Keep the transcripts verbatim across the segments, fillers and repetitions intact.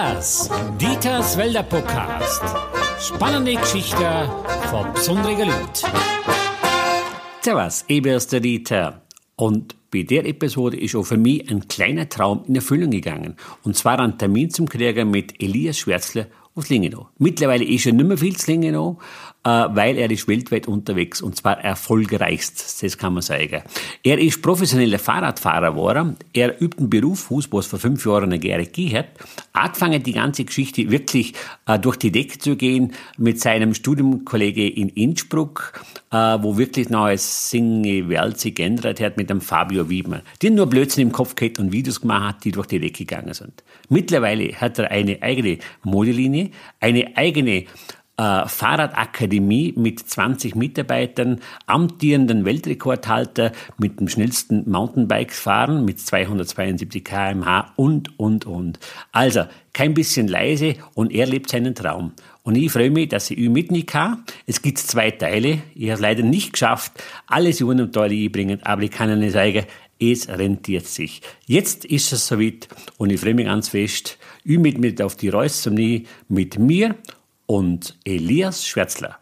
Servus, Dieters Wälder Podcast. Spannende Geschichten von besonderen Leuten. Servus, ich bin der Dieter. Und bei der Episode ist auch für mich ein kleiner Traum in Erfüllung gegangen. Und zwar einen Termin zum Kriegen mit Elias Schwärzler aus Lingenau. Mittlerweile ist er nicht mehr viel zu Lingenau, äh, weil er ist weltweit unterwegs und zwar erfolgreichst, das kann man sagen. Er ist professioneller Fahrradfahrer geworden. Er übt einen Beruf aus, was vor fünf Jahren eine Gere gegeben hat. Angefangen die ganze Geschichte wirklich äh, durch die Decke zu gehen mit seinem Studiumkollege in Innsbruck, äh, wo wirklich noch als Singe Welt sich geändert hat mit dem Fabio Wiedmer. Die nur Blödsinn im Kopf gehabt und Videos gemacht hat, die durch die Decke gegangen sind. Mittlerweile hat er eine eigene Modelinie, eine eigene äh, Fahrradakademie mit zwanzig Mitarbeitern, amtierenden Weltrekordhalter mit dem schnellsten Mountainbike-Fahren mit zweihundertzweiundsiebzig Kilometer pro Stunde und, und, und. Also, kein bisschen leise und er lebt seinen Traum. Und ich freue mich, dass ich ihn mitnehmen kann. Es gibt zwei Teile. Ich habe es leider nicht geschafft, alles in einem Teil einbringen, aber ich kann Ihnen sagen, es rentiert sich. Jetzt ist es soweit und ich freue mich ganz fest, ich mit, mit auf die Reise zum Nie mit mir und Elias Schwärzler.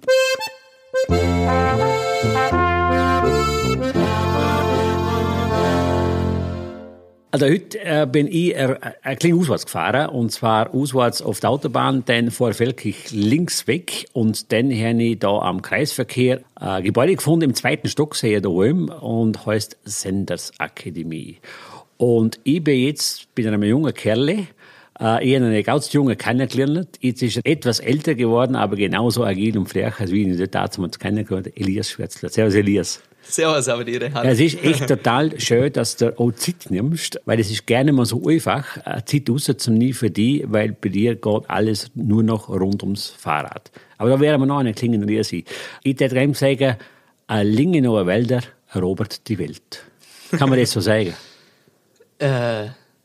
Also heute äh, bin ich äh, ein kleines auswärts gefahren, und zwar auswärts auf der Autobahn, dann vor Feldkirch links weg und dann habe ich da am Kreisverkehr ein Gebäude gefunden, im zweiten Stock, sehe ich da oben, und heißt Senders Akademie. Und ich bin jetzt, bin ein junger Kerl, äh, ich habe eine ganz junge kennengelernt, jetzt ist er etwas älter geworden, aber genauso agil und frech, als wie ich ihn damals kennengelernt, Elias Schwärzler. Servus Elias. Servus, aber die Rehand. Ja, es ist echt total schön, dass du auch Zeit nimmst, weil es ist gerne mal so einfach, Zeit rauszunehmen für dich, weil bei dir geht alles nur noch rund ums Fahrrad. Aber da wären wir noch eine klingende Riese. Ich würde gerne sagen, ein Lingenauer Wälder erobert die Welt. Kann man das so sagen? Äh...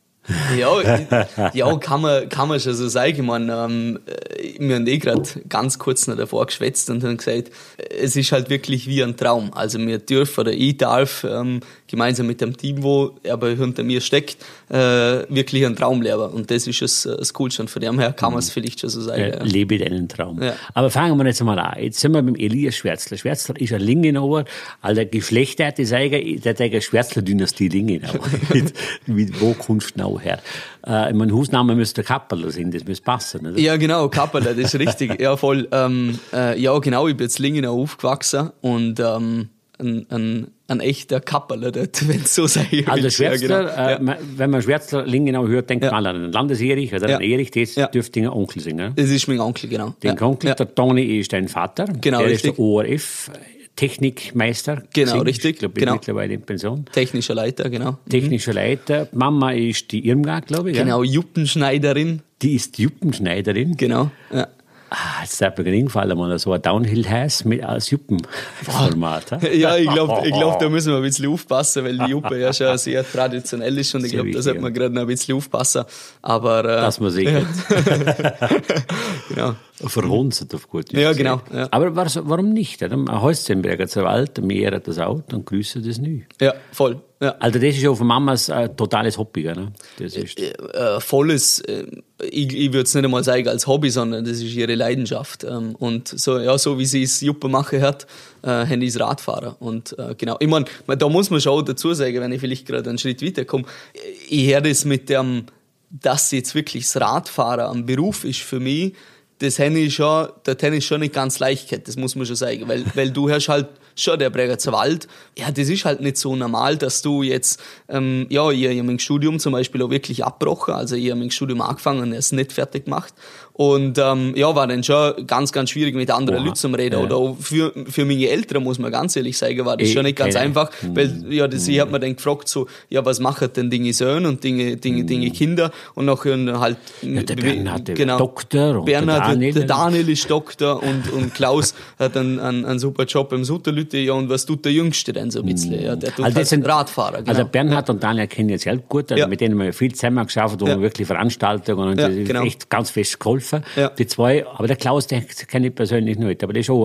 Ja, ja kann, man, kann man schon so sagen. Ich meine, ähm, wir haben eh gerade ganz kurz noch davor geschwätzt und haben gesagt, es ist halt wirklich wie ein Traum. Also wir dürfen, oder ich darf, ähm, gemeinsam mit dem Team, wo aber hinter mir steckt, äh, wirklich einen Traum leben. Und das ist das, das Coolste. Und von dem her kann man es vielleicht schon so sagen. Ja, ja. Lebe deinen Traum. Ja. Aber fangen wir jetzt mal an. Jetzt sind wir mit Elias Schwärzler. Schwärzler ist ein Lingenauer, also Geschlechter, die sagen, der sagen Schwärzler-Dynastie Lingenau. mit, wo kommst du genau her? Äh, mein Hausname müsste Kapperler sein, das müsste passen, oder? Ja, genau, Kapperler, das ist richtig. Ja, voll. Ähm, äh, ja, genau, ich bin jetzt Lingenau aufgewachsen und ähm, ein, ein, ein echter Kapperler, wenn es so sein will. Also Schwärzler, ja, genau. äh, wenn man Schwärzler Lingenau hört, denkt ja. man an einen Landeserich oder ja. einen Erich, das ja. dürfte ein Onkel sein. Ne? Das ist mein Onkel, genau. Den ja. Onkel, ja. der Toni ist dein Vater, genau, der richtig. ist der O R F Technikmeister. Genau, gewesen. richtig. Ich glaube, genau. mittlerweile in Pension. Technischer Leiter, genau. Technischer mhm. Leiter. Mama ist die Irmgard, glaube ich. Genau, ja? Juppenschneiderin. Die ist Juppenschneiderin. Genau, ja. Ah, jetzt ist mir gerade eingefallen, mal so ein Downhill-Heiß mit als Juppenformat. Ja, ich glaube, ich glaub, da müssen wir ein bisschen aufpassen, weil die Juppe ja schon sehr traditionell ist und ich glaube, da sollte man gerade noch ein bisschen aufpassen. Aber, äh, dass man sich ja. genau. verhunzt auf gut Deutsch. Ja, genau. Ja. Aber warum nicht? Ein Holstenberger zur Wald, mehr das Auto und grüße das nie. Ja, voll. Ja. Also das ist ja von Mamas ein totales Hobby, ne? Das ist äh, äh, volles, äh, ich, ich würde es nicht einmal sagen als Hobby, sondern das ist ihre Leidenschaft. Ähm, und so, ja, so wie sie es Juppe machen hat, äh, haben die es Radfahrer. Und äh, genau, ich meine, da muss man schon dazu sagen, wenn ich vielleicht gerade einen Schritt weiterkomme, ich höre das mit dem, dass jetzt wirklich das Radfahrer ein Beruf ist für mich, das habe ich schon, das habe ich schon nicht ganz leicht gehabt, das muss man schon sagen, weil, weil du hast halt schon der Bregenzer Wald, ja, das ist halt nicht so normal, dass du jetzt, ähm, ja, ich habe mein Studium zum Beispiel auch wirklich abgebrochen, also ich habe mein Studium angefangen und es nicht fertig gemacht und ähm, ja, war dann schon ganz, ganz schwierig mit anderen Leuten zu reden, ja. Oder auch für, für meine Eltern, muss man ganz ehrlich sagen, war das ich, schon nicht ganz keine. einfach, weil, ja, das, ich hab mir dann gefragt so, ja, was machen denn Dinge Söhne und Dinge, Dinge, Dinge Kinder und nachher halt, ja, der Bernhard, der genau, Doktor und Bernhard, der Daniel, der Daniel ist Doktor und, und Klaus hat einen, einen, einen super Job im Sutterlütte, ja, und was tut der Jüngste denn so ein bisschen, ja, der tut also halt sind, Radfahrer, genau. Also Bernhard und Daniel kennen jetzt selbst gut, also ja. mit denen haben wir viel zusammen geschafft, wo ja. wir wirklich Veranstaltungen und ja, das ist genau. echt ganz fest geholfen. Ja. Die zwei, aber der Klaus, den kenne ich persönlich nicht, aber der ist auch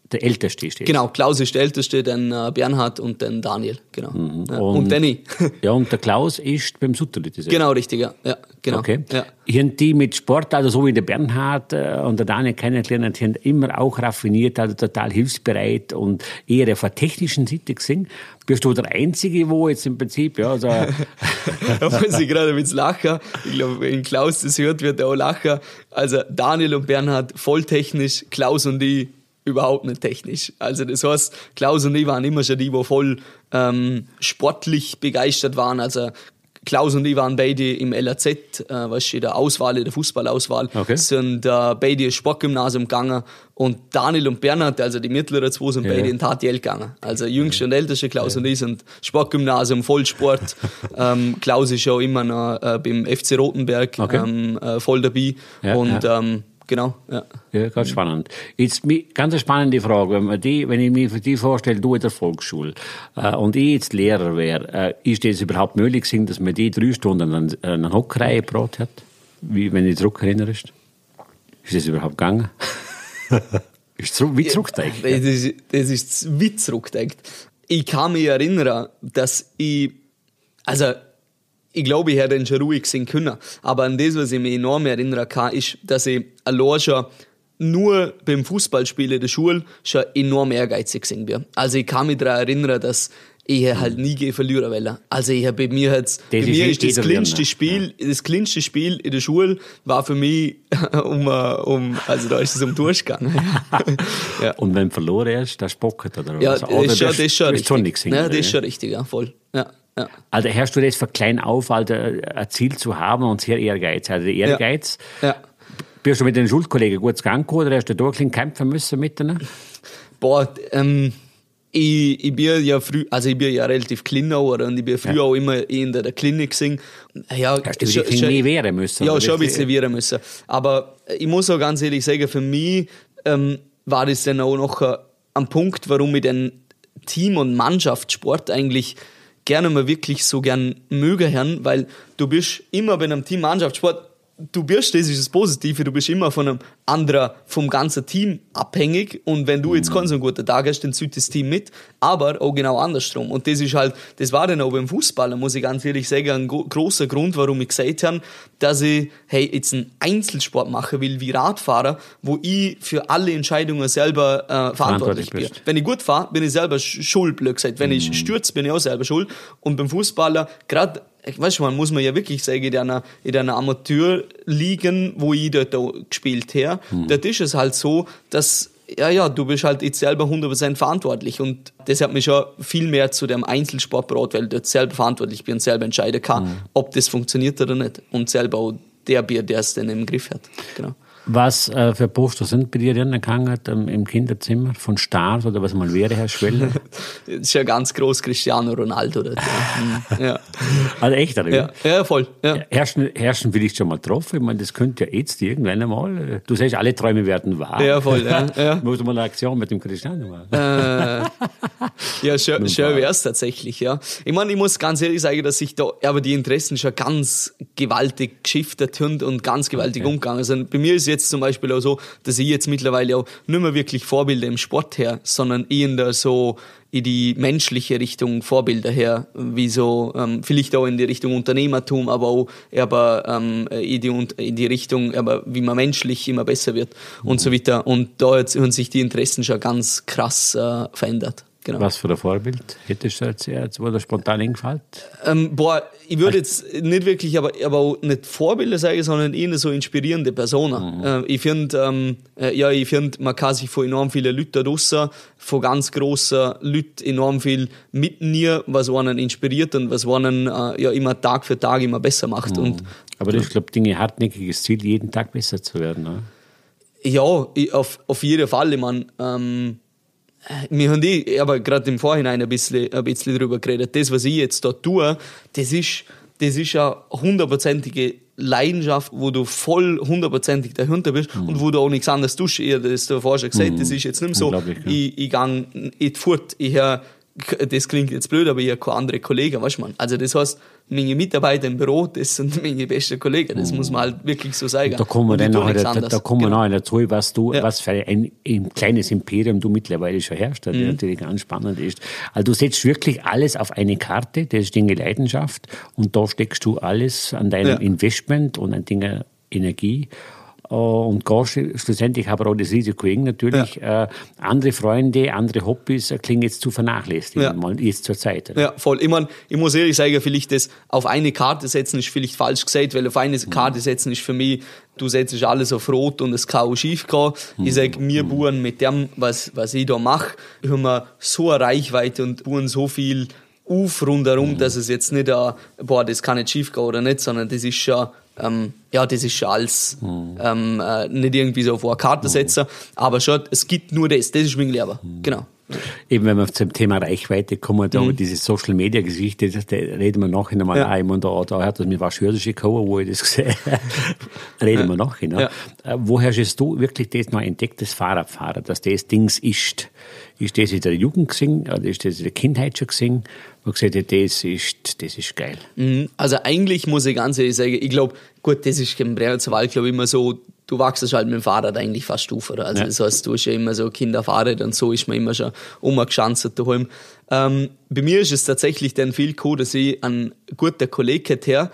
der Älteste steht. Genau, Klaus ist der Älteste, dann äh, Bernhard und dann Daniel. Genau. Mhm. Ja, und, und Danny. Ja, und der Klaus ist beim Sutterlit. Genau, richtig, ja. ja genau. Okay. Ja. Haben die mit Sport, also so wie der Bernhard äh, und der Daniel kennengelernt, haben immer auch raffiniert, also total hilfsbereit und eher auf der technischen Seite gesehen. Bist du der Einzige, wo jetzt im Prinzip, ja, so... Da muss ich gerade mit lachen. Ich glaube, wenn Klaus das hört, wird er auch lachen. Also Daniel und Bernhard voll technisch, Klaus und ich überhaupt nicht technisch. Also das heißt, Klaus und ich waren immer schon die, die voll ähm, sportlich begeistert waren. Also Klaus und ich waren beide im L A Z, äh, was in der Auswahl, in der Fußballauswahl, okay. sind äh, beide ins Sportgymnasium gegangen. Und Daniel und Bernhard, also die mittleren zwei, sind ja. beide in T A T L gegangen. Also jüngste und älteste, Klaus ja. und ich sind Sportgymnasium, Vollsport. ähm, Klaus ist auch immer noch äh, beim F C Rotenberg okay. ähm, äh, voll dabei. Ja, und ja. Ähm, genau, ja. Ja, ganz spannend. Jetzt ganz eine spannende Frage, wenn, man die, wenn ich mir für die vorstelle, du in der Volksschule äh, und ich jetzt Lehrer wäre, äh, ist das überhaupt möglich gewesen, dass man die drei Stunden an einer Hockreihe gebracht hat? Wie, wenn du dich zurückerinnerst? Ist das überhaupt gegangen? ist zurück, wie zurückdenkt? Ja, das, ist, das ist wie zurückdenkt. Ich kann mich erinnern, dass ich, also ich glaube, ich hätte ihn schon ruhig sehen können. Aber an das, was ich mich enorm erinnern kann, ist, dass ich allein schon nur beim Fußballspielen in der Schule schon enorm ehrgeizig gewesen bin. Also ich kann mich daran erinnern, dass ich halt nie gegen verlieren will. Also ich bei mir hat's, bei mir ist das kleinste Spiel, ja. das kleinste Spiel in der Schule war für mich um, um also da ist es um Durchgang. Ja. Und wenn du verloren hast, dann spockt oder ja, was? Ja, das, das ist schon richtig. Singen, ja, das ist schon richtig, ja, voll. Ja. Ja. Also hast du das von klein auf also ein Ziel zu haben und sehr Ehrgeiz. Also der Ehrgeiz, ja. Ja. Bist du mit den Schulkollegen gut gegangen oder hast du da ein bisschen kämpfen müssen mit denen? Boah, ähm, ich, ich bin ja früh, also ich bin ja relativ klein auch, oder? Und ich bin früher ja. auch immer in der, der Klinik gewesen. Ja, hast du dich nie wehren müssen? Ja, schon ein bisschen wehren müssen. Aber ich muss auch ganz ehrlich sagen, für mich ähm, war das dann auch noch äh, ein Punkt, warum ich den Team- und Mannschaftssport eigentlich gerne mal wirklich so gern mögen hören, weil du bist immer bei einem Team-Mannschaftssport, du bist, das ist das Positive, du bist immer von einem anderen, vom ganzen Team abhängig und wenn du jetzt keinen so einen guten Tag hast, dann zieht das Team mit, aber auch genau andersrum und das ist halt, das war dann auch beim Fußball, muss ich ganz ehrlich sagen, ein go- großer Grund, warum ich gesagt habe, dass ich, hey, jetzt einen Einzelsport machen will, wie Radfahrer, wo ich für alle Entscheidungen selber äh, verantwortlich bin. Wenn ich gut fahre, bin ich selber schuld, blöd gesagt. Wenn ich stürze, bin ich auch selber schuld und beim Fußballer, gerade weißt du, man muss man ja wirklich sagen, in einer, in einer Amateurligen, wo ich dort gespielt habe, mhm. dort ist es halt so, dass, ja, ja, du bist halt jetzt selber hundert Prozent verantwortlich und das hat mich schon viel mehr zu dem Einzelsport gebracht, weil ich dort selber verantwortlich bin und selber entscheiden kann, mhm. ob das funktioniert oder nicht und selber auch der Bier, der es dann im Griff hat, genau. Was äh, für Poster sind bei dir denn gegangen ähm, im Kinderzimmer? Von Stars oder was mal wäre, Herr Schweller? Das ist ja ganz groß Cristiano Ronaldo. Dort, ja. Ja. Also echt, oder? Ja, ja voll. Ja. Herrschen, Herrschen will ich schon mal getroffen. Ich meine, das könnte ja jetzt irgendwann einmal. Du sagst, alle Träume werden wahr. Ja, voll. Ja, ja. Muss mal eine Aktion mit dem Cristiano machen. Äh, ja, schön, schön wäre es tatsächlich. Ja. Ich meine, ich muss ganz ehrlich sagen, dass sich da aber die Interessen schon ganz gewaltig geschiftet haben und ganz gewaltig okay. umgegangen sind. Bei mir ist jetzt zum Beispiel auch so, dass ich jetzt mittlerweile auch nicht mehr wirklich Vorbilder im Sport her, sondern eher so in die menschliche Richtung Vorbilder her, wie so ähm, vielleicht auch in die Richtung Unternehmertum, aber auch aber, ähm, in, die, in die Richtung, aber wie man menschlich immer besser wird mhm. und so weiter. Und da haben sich die Interessen schon ganz krass äh, verändert. Genau. Was für ein Vorbild hättest du jetzt, jetzt wo dir spontan eingefallen? Ähm, boah, ich würde jetzt nicht wirklich, aber, aber auch nicht Vorbilder sagen, sondern eher so inspirierende Personen. Mhm. Äh, ich finde, ähm, äh, ja, ich finde, man kann sich von enorm vielen Leuten draussen, von ganz grossen Leuten enorm viel mitnehmen, was einen inspiriert und was einen äh, ja immer Tag für Tag immer besser macht. Mhm. Und, aber das ist, glaube ich, ein hartnäckiges Ziel, jeden Tag besser zu werden, ne? Ja, ich, auf, auf jeden Fall. Ich meine, ähm, wir haben die, aber gerade im Vorhinein ein bisschen, ein bisschen drüber geredet. Das, was ich jetzt da tue, das ist, das ist eine hundertprozentige Leidenschaft, wo du voll hundertprozentig dahinter bist mhm. und wo du auch nichts anderes tust. Ich habe das vorher schon gesagt, mhm. das ist jetzt nicht mehr so, ja. ich, ich gehe nicht fort, ich höre das klingt jetzt blöd, aber ich habe keine andere Kollegen, weißt du man. Also das heißt, meine Mitarbeiter im Büro, das sind meine besten Kollegen, das muss man halt wirklich so sagen. Da kommen wir dann nachher, da, da kommen wir genau. nachher dazu, was du, ja. was für ein, ein kleines Imperium du mittlerweile schon herrschst, das mhm. natürlich ganz spannend ist. Also du setzt wirklich alles auf eine Karte, das ist deine Leidenschaft und da steckst du alles an deinem ja. Investment und an deiner Energie. Und gehst schlussendlich aber auch das Risiko eng natürlich. Ja. Äh, andere Freunde, andere Hobbys äh, klingen jetzt zu vernachlässigen, ja. mal jetzt zur Zeit. Oder? Ja, voll. Ich mein, ich muss ehrlich sagen, vielleicht das auf eine Karte setzen ist vielleicht falsch gesagt, weil auf eine mhm. Karte setzen ist für mich, du setzt alles auf Rot und es kann auch schief gehen. Mhm. Ich sage, wir mhm. buchen mit dem, was, was ich da mache, haben wir so eine Reichweite und buchen so viel auf rundherum, mhm. dass es jetzt nicht, ein, boah, das kann nicht schief gehen oder nicht, sondern das ist schon, ähm, ja, das ist schon alles, mhm. ähm, äh, nicht irgendwie so auf eine Karte setzen, mhm. aber schon, es gibt nur das, das ist mein Leben, mhm. genau. Eben, wenn wir zum Thema Reichweite kommen, da mhm. diese Social-Media-Geschichte, da reden wir nachher nochmal ja. ein. Und da, da hat das mir was Schürzig gekommen, wo ich das gesehen habe. Reden ja. wir nachher. Ne? Ja. Woher hast du wirklich das noch entdeckt, das Fahrradfahren, dass das Dings ist? Ist das in der Jugend gesehen, oder ist das in der Kindheit schon gesehen? Wo gesagt hat, das ist, das ist geil. Mhm. Also eigentlich muss ich ganz ehrlich sagen, ich glaube, gut, das ist im Bregenzer glaube ich, immer so, du wachst halt mit dem Fahrrad eigentlich fast auf. Also ja. das heißt, du hast ja immer so Kinderfahrrad und so ist man immer schon umgeschanzt daheim. Ähm, bei mir ist es tatsächlich dann viel cool, dass ich einen guten Kollegen hätte,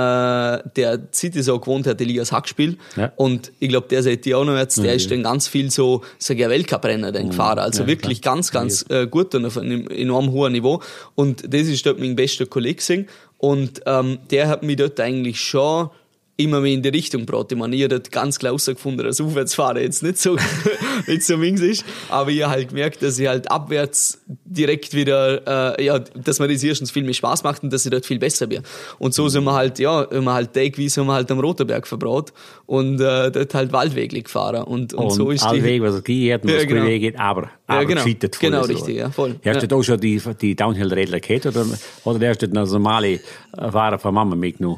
äh, der City so gewohnt hat, Elias Hackspiel. Ja. Und ich glaube, der seht ihr auch noch jetzt, der ja, ist ja. dann ganz viel so, sag ich, Weltcuprennen dann gefahren. Also ja, wirklich klar. ganz, ganz äh, gut und auf einem enorm hohen Niveau. Und das ist dort mein bester Kollege gewesen. Und ähm, der hat mich dort eigentlich schon immer mehr in die Richtung gebracht. Ich meine, ich habe dort ganz klar herausgefunden, dass Aufwärtsfahren jetzt nicht so, nicht so meins ist. Aber ich habe halt gemerkt, dass ich halt abwärts direkt wieder, äh, ja, dass mir das erstens viel mehr Spaß macht und dass ich dort viel besser bin. Und so sind wir halt, ja, haben wir halt täglich haben wir halt am Roterberg verbraut und äh, dort halt Waldweglich gefahren. Und, und, und so ist die... Weg, was er geht, was ja, genau. geht, aber, aber ja, genau. gescheitert voll. Genau, so. richtig, ja, voll. Hast ja. du da schon die, die Downhill-Rädler gehabt oder, oder hast du das normale Fahrer von Mama mitgenommen?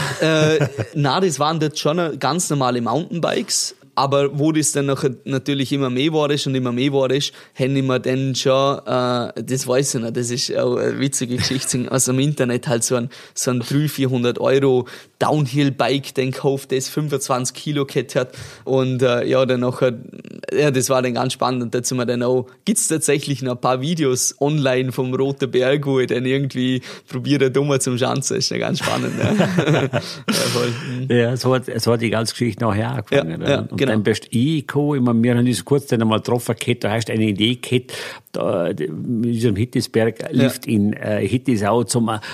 äh, na, das waren dort schon ganz normale Mountainbikes, aber wo das dann nachher natürlich immer mehr war ist und immer mehr war ist, haben wir dann schon, äh, das weiß ich nicht, das ist auch eine witzige Geschichte, aus dem Internet halt so ein, so ein dreihundert, vierhundert Euro Downhill-Bike, den gekauft, das fünfundzwanzig Kilo gehabt hat und äh, ja, dann nachher, ja, das war dann ganz spannend und dazu wir dann auch, gibt's tatsächlich noch ein paar Videos online vom Roten Berg, wo ich dann irgendwie probiere, dummer zum Schanzen, das ist ja ganz spannend. Ne? ja, voll. Mhm. ja, so hat, so hat die ganze Geschichte nachher angefangen. Ja, ja, und genau. dann bist du reingekommen, ich wir haben uns kurz dann einmal getroffen, da hast du eine Idee gehabt, da, mit diesem Hittisberg-Lift ja. in äh, Hittisau zum äh,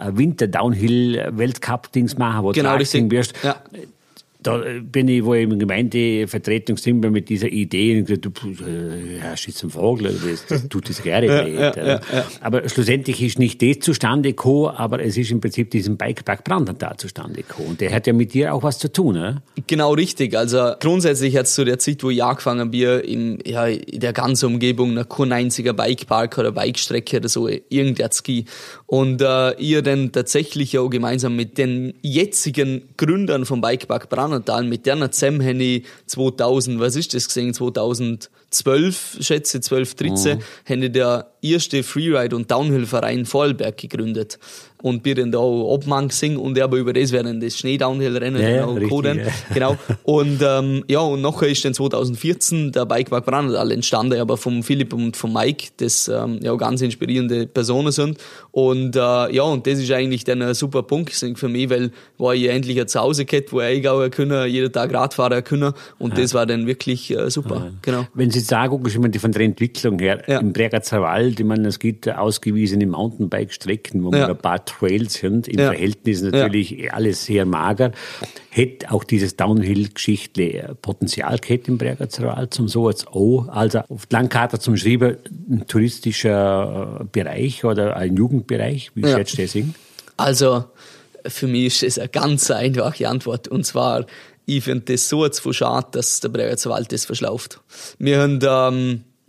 Winter-Downhill-Weltcup-Dings machen, wo genau, du singen wirst. Ja. Da bin ich, wo ich im Gemeindevertretungsteam mit dieser Idee und gesagt, du äh, hast jetzt einen Vogel, das, das tut das gerne ja, nicht. Ja, ja, ja. Aber schlussendlich ist nicht das zustande gekommen, aber es ist im Prinzip diesen Bikepark Brandental zustande gekommen. Und der hat ja mit dir auch was zu tun, ne? Genau, richtig. Also grundsätzlich jetzt zu der Zeit, wo ich angefangen bin, in, ja, in der ganzen Umgebung noch kein einziger Bikepark oder Bikestrecke oder so, irgendein Ski. Und äh, ihr dann tatsächlich auch gemeinsam mit den jetzigen Gründern vom Bikepark Brandental, mit der zusammen habe ich zweitausend, was ist das gesehen, zweitausendzwölf, schätze zwölf, dreizehn, mhm. habe ich der erste Freeride- und Downhill-Verein Vorarlberg gegründet. Und bin dann da auch Obmann gesehen und aber über das werden das Schnee-Downhill-Rennen ja, dann auch gekommen. Ja. Genau. Und, ähm, ja, und nachher ist dann zweitausendvierzehn der Bikepark Brandental entstanden, aber vom Philipp und vom Mike, das, ähm, ja, ganz inspirierende Personen sind. Und, äh, ja, und das ist eigentlich dann ein super Punkt für mich, weil, war ich endlich ein Zuhause gehabt, wo ich auch können, jeden Tag Radfahren können. Und ja. das war dann wirklich, äh, super. Ja. Genau. Wenn Sie sagen, ich meine, von der Entwicklung her, ja. im Bregenzer Wald, ich meine, es gibt ausgewiesene Mountainbike-Strecken, wo man ja. ein paar Trails sind, im ja. Verhältnis natürlich ja. alles sehr mager. Hätte auch dieses Downhill-Geschichte Potenzial gehabt im Bregenzer Wald, zum so jetzt auch, also auf die Landkarte zum Schreiben, ein touristischer Bereich oder ein Jugendbereich, wie ja. schätzt du das hin? Also, für mich ist es eine ganz einfache Antwort, und zwar, ich finde das so jetzt von schade, dass der Bregenzer Wald das verschlauft. Wir haben, ähm,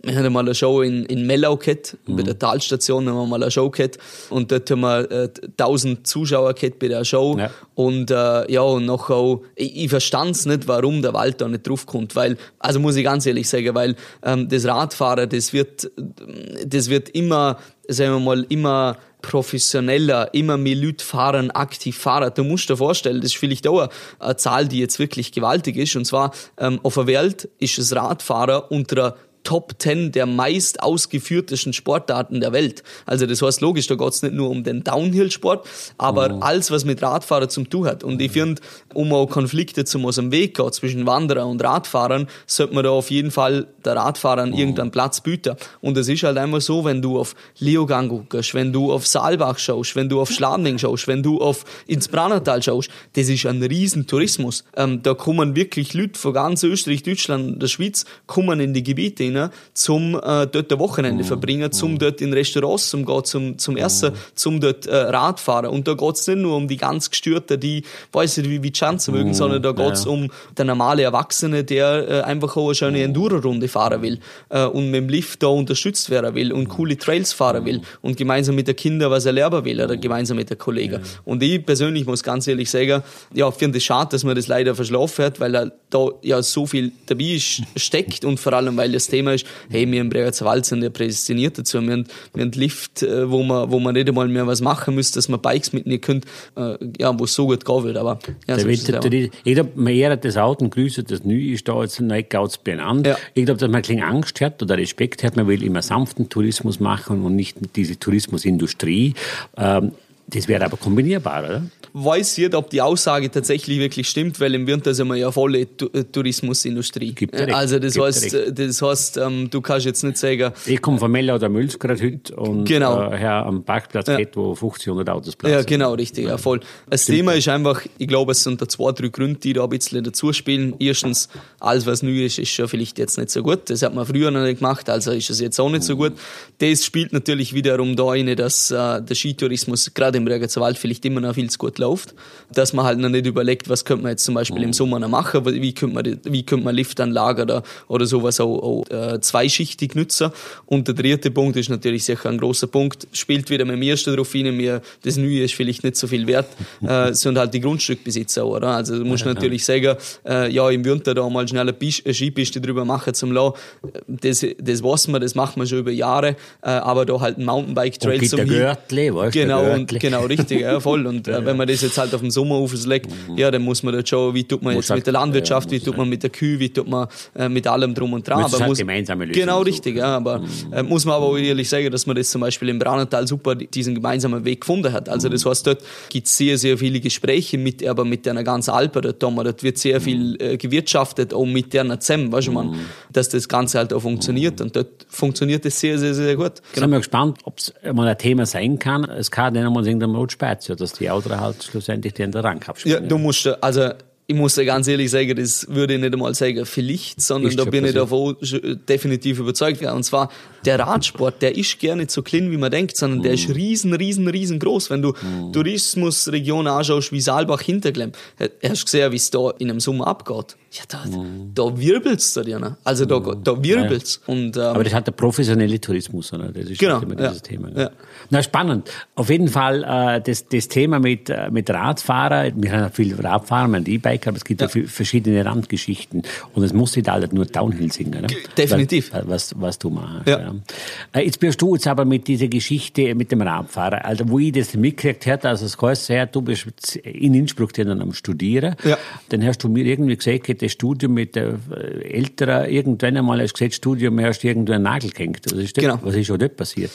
wir haben mal eine Show in, in Mellau gehabt, mhm. bei der Talstation haben wir mal eine Show gehabt und dort haben wir äh, tausend Zuschauer gehabt bei der Show ja. und äh, ja, und noch auch, ich, ich verstand es nicht, warum der Wald da nicht draufkommt, weil, also muss ich ganz ehrlich sagen, weil ähm, das Radfahren, das wird, das wird immer, sagen wir mal, immer professioneller, immer mehr Leute fahren, aktiv fahren. Du musst dir vorstellen, das ist vielleicht auch eine Zahl, die jetzt wirklich gewaltig ist. Und zwar, ähm, auf der Welt ist das Radfahren unter der Top zehn der meist ausgeführtesten Sportarten der Welt. Also das heißt logisch, da geht es nicht nur um den Downhill-Sport, aber oh. alles, was mit Radfahren zum tun hat. Und ich finde, um auch Konflikte zum aus dem Weg gehen zwischen Wanderer und Radfahrern, sollte man da auf jeden Fall der Radfahrern oh. irgendeinen Platz bieten. Und es ist halt einmal so, wenn du auf Leogang guckst, wenn du auf Saalbach schaust, wenn du auf Schladming schaust, wenn du auf ins Brannertal schaust, das ist ein riesen Tourismus. Ähm, da kommen wirklich Leute von ganz Österreich, Deutschland, der Schweiz, kommen in die Gebiete hin, zum äh, dort ein Wochenende verbringen, zum dort in Restaurants, zum gehen, zum, zum Essen, zum dort äh, Radfahren. Und da geht's nicht nur um die ganz Gestörten, die, weiß nicht, wie, wie die Schanzen mögen, sondern da geht's ja. um den normalen Erwachsenen, der äh, einfach auch eine schöne Enduro-Runde fahren will äh, und mit dem Lift da unterstützt werden will und coole Trails fahren will und gemeinsam mit den Kindern was erlernen will oder gemeinsam mit den Kollegen. Und ich persönlich muss ganz ehrlich sagen, ja, finde es schade, dass man das leider verschlafen hat, weil da ja so viel dabei ist, steckt und vor allem, weil das Thema ist, hey, wir im Bregenzer Wald sind ja prädestiniert dazu. Wir haben, wir haben einen Lift, wo man, wo man nicht einmal mehr was machen müsste, dass man Bikes mitnehmen können, äh, ja, wo es so gut gehen wird. Aber, ja, so ist es ich glaube, man ehrt das Auto und grüßt das Neue, ist da jetzt nicht ganz benannt. Ja. Ich glaube, dass man ein bisschen Angst hat oder Respekt hat, man will immer sanften Tourismus machen und nicht diese Tourismusindustrie. Ähm, das wäre aber kombinierbar, oder? Weiß nicht, ob die Aussage tatsächlich wirklich stimmt, weil im Winter sind wir ja volle tu- Tourismusindustrie. Gibt direkt, also das gibt heißt, direkt. das heißt ähm, du kannst jetzt nicht sagen... Ich komme von Mellau oder Mülz gerade heute und genau. äh, her am Parkplatz ja. geht, wo fünfzig, hundert Autos Platz Ja, genau, richtig, ja, voll. Das Stimmt. Thema ist einfach, ich glaube, es sind da zwei, drei Gründe, die da ein bisschen dazu spielen. Erstens, alles, was neu ist, ist schon vielleicht jetzt nicht so gut. Das hat man früher noch nicht gemacht, also ist es jetzt auch nicht so gut. Das spielt natürlich wiederum da rein, dass äh, der Skitourismus gerade im Bregenzer Wald vielleicht immer noch viel zu gut läuft. Dass man halt noch nicht überlegt, was könnte man jetzt zum Beispiel im Sommer noch machen, wie könnte man, wie könnte man Liftanlage oder, oder sowas auch, auch äh, zweischichtig nutzen. Und der dritte Punkt ist natürlich sicher ein großer Punkt, spielt wieder mit dem ersten darauf hin, mir das Neue ist vielleicht nicht so viel wert, äh, sind halt die Grundstückbesitzer, oder? Also du musst ja, natürlich ja. sagen, äh, ja, im Winter da mal schnell eine, eine Skipiste drüber machen zum Lassen, das, das weiß man, das macht man schon über Jahre, äh, aber da halt ein Mountainbike-Trail zum Hin. Görtli, weißt, genau, der und, genau, richtig, ja, voll. Und äh, wenn man das jetzt halt auf den Sommer auflegt, mhm. ja, dann muss man da schauen, wie tut man muss jetzt mit der Landwirtschaft, ja, wie tut man mit der Kühe, wie tut man äh, mit allem drum und dran. Aber halt muss gemeinsame Lösung. Genau, richtig, ja, aber mhm. äh, muss man aber auch ehrlich sagen, dass man das zum Beispiel im Brannertal super diesen gemeinsamen Weg gefunden hat. Also das heißt, dort gibt es sehr, sehr viele Gespräche mit, aber mit einer ganzen Alpe dort, dort wird sehr viel äh, gewirtschaftet, auch mit der zusammen, weißt du, man, dass das Ganze halt auch funktioniert und dort funktioniert das sehr, sehr, sehr gut. Genau. Sind wir gespannt, ob es mal ein Thema sein kann. Es kann dann mal irgendein Rotspazio, dass die Autos halt schlussendlich den der Rang abspielen. Ja, du musst, also ich muss dir ganz ehrlich sagen, das würde ich nicht einmal sagen, vielleicht, sondern ist da bin passiert. Ich davon definitiv überzeugt. Und zwar, der Radsport, der ist gar nicht so klein, wie man denkt, sondern mm. der ist riesen, riesen, riesengroß. Wenn du mm. Tourismusregionen anschaust, wie Saalbach, Hinterklemm, hast du gesehen, wie es da in einem Sommer abgeht. Ja, da, mm. da wirbelt's da drin. Also da, da wirbelt's. Ja, ja. Und, ähm, aber das hat der professionelle Tourismus, oder? Das ist genau, immer ja. dieses Thema. Ja. Na, spannend. Auf jeden Fall äh, das, das Thema mit, äh, mit Radfahrer. Wir haben viel Radfahrer, wir haben E-Bike, aber es gibt ja ja verschiedene Randgeschichten. Und es muss nicht alles nur Downhill singen. Oder? Definitiv. Was, was, was du machst. Ja. Ja. Äh, jetzt bist du jetzt aber mit dieser Geschichte mit dem Radfahrer. Also, wo ich das mitgekriegt habe, also es heißt, ja, du bist in Innsbruck dann am Studieren. Ja. Dann hast du mir irgendwie gesagt, das Studium mit der Älteren, irgendwann einmal hast du gesagt, Studium, hast du irgendwo einen Nagel gehängt. Was ist, das? Genau. Was ist schon dort passiert?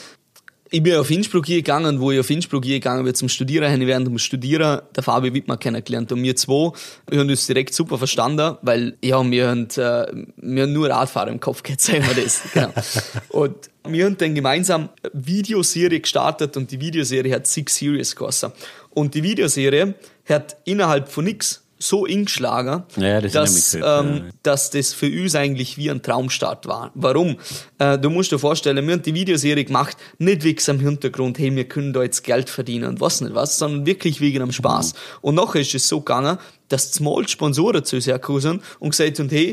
Ich bin auf Innsbruck gegangen, wo ich auf Innsbruck gegangen bin zum Studieren, habe ich während dem Studieren der Fabi Wittmer kennengelernt. Und wir zwei, wir haben uns direkt super verstanden, weil, ja, wir haben, äh, wir haben nur Radfahrer im Kopf gehabt, sagen wir das. Genau. Und wir haben dann gemeinsam eine Videoserie gestartet und die Videoserie hat Six Series geheißen. Und die Videoserie hat innerhalb von nix so eingeschlagen, ja, das dass, ähm, ja. dass das für uns eigentlich wie ein Traumstart war. Warum? Äh, du musst dir vorstellen, wir haben die Videoserie gemacht, nicht wegen am Hintergrund, hey, wir können da jetzt Geld verdienen und was nicht was, sondern wirklich wegen am Spaß. Mhm. Und nachher ist es so gegangen, dass zumal Sponsoren zu uns hergekommen sind und gesagt haben, hey,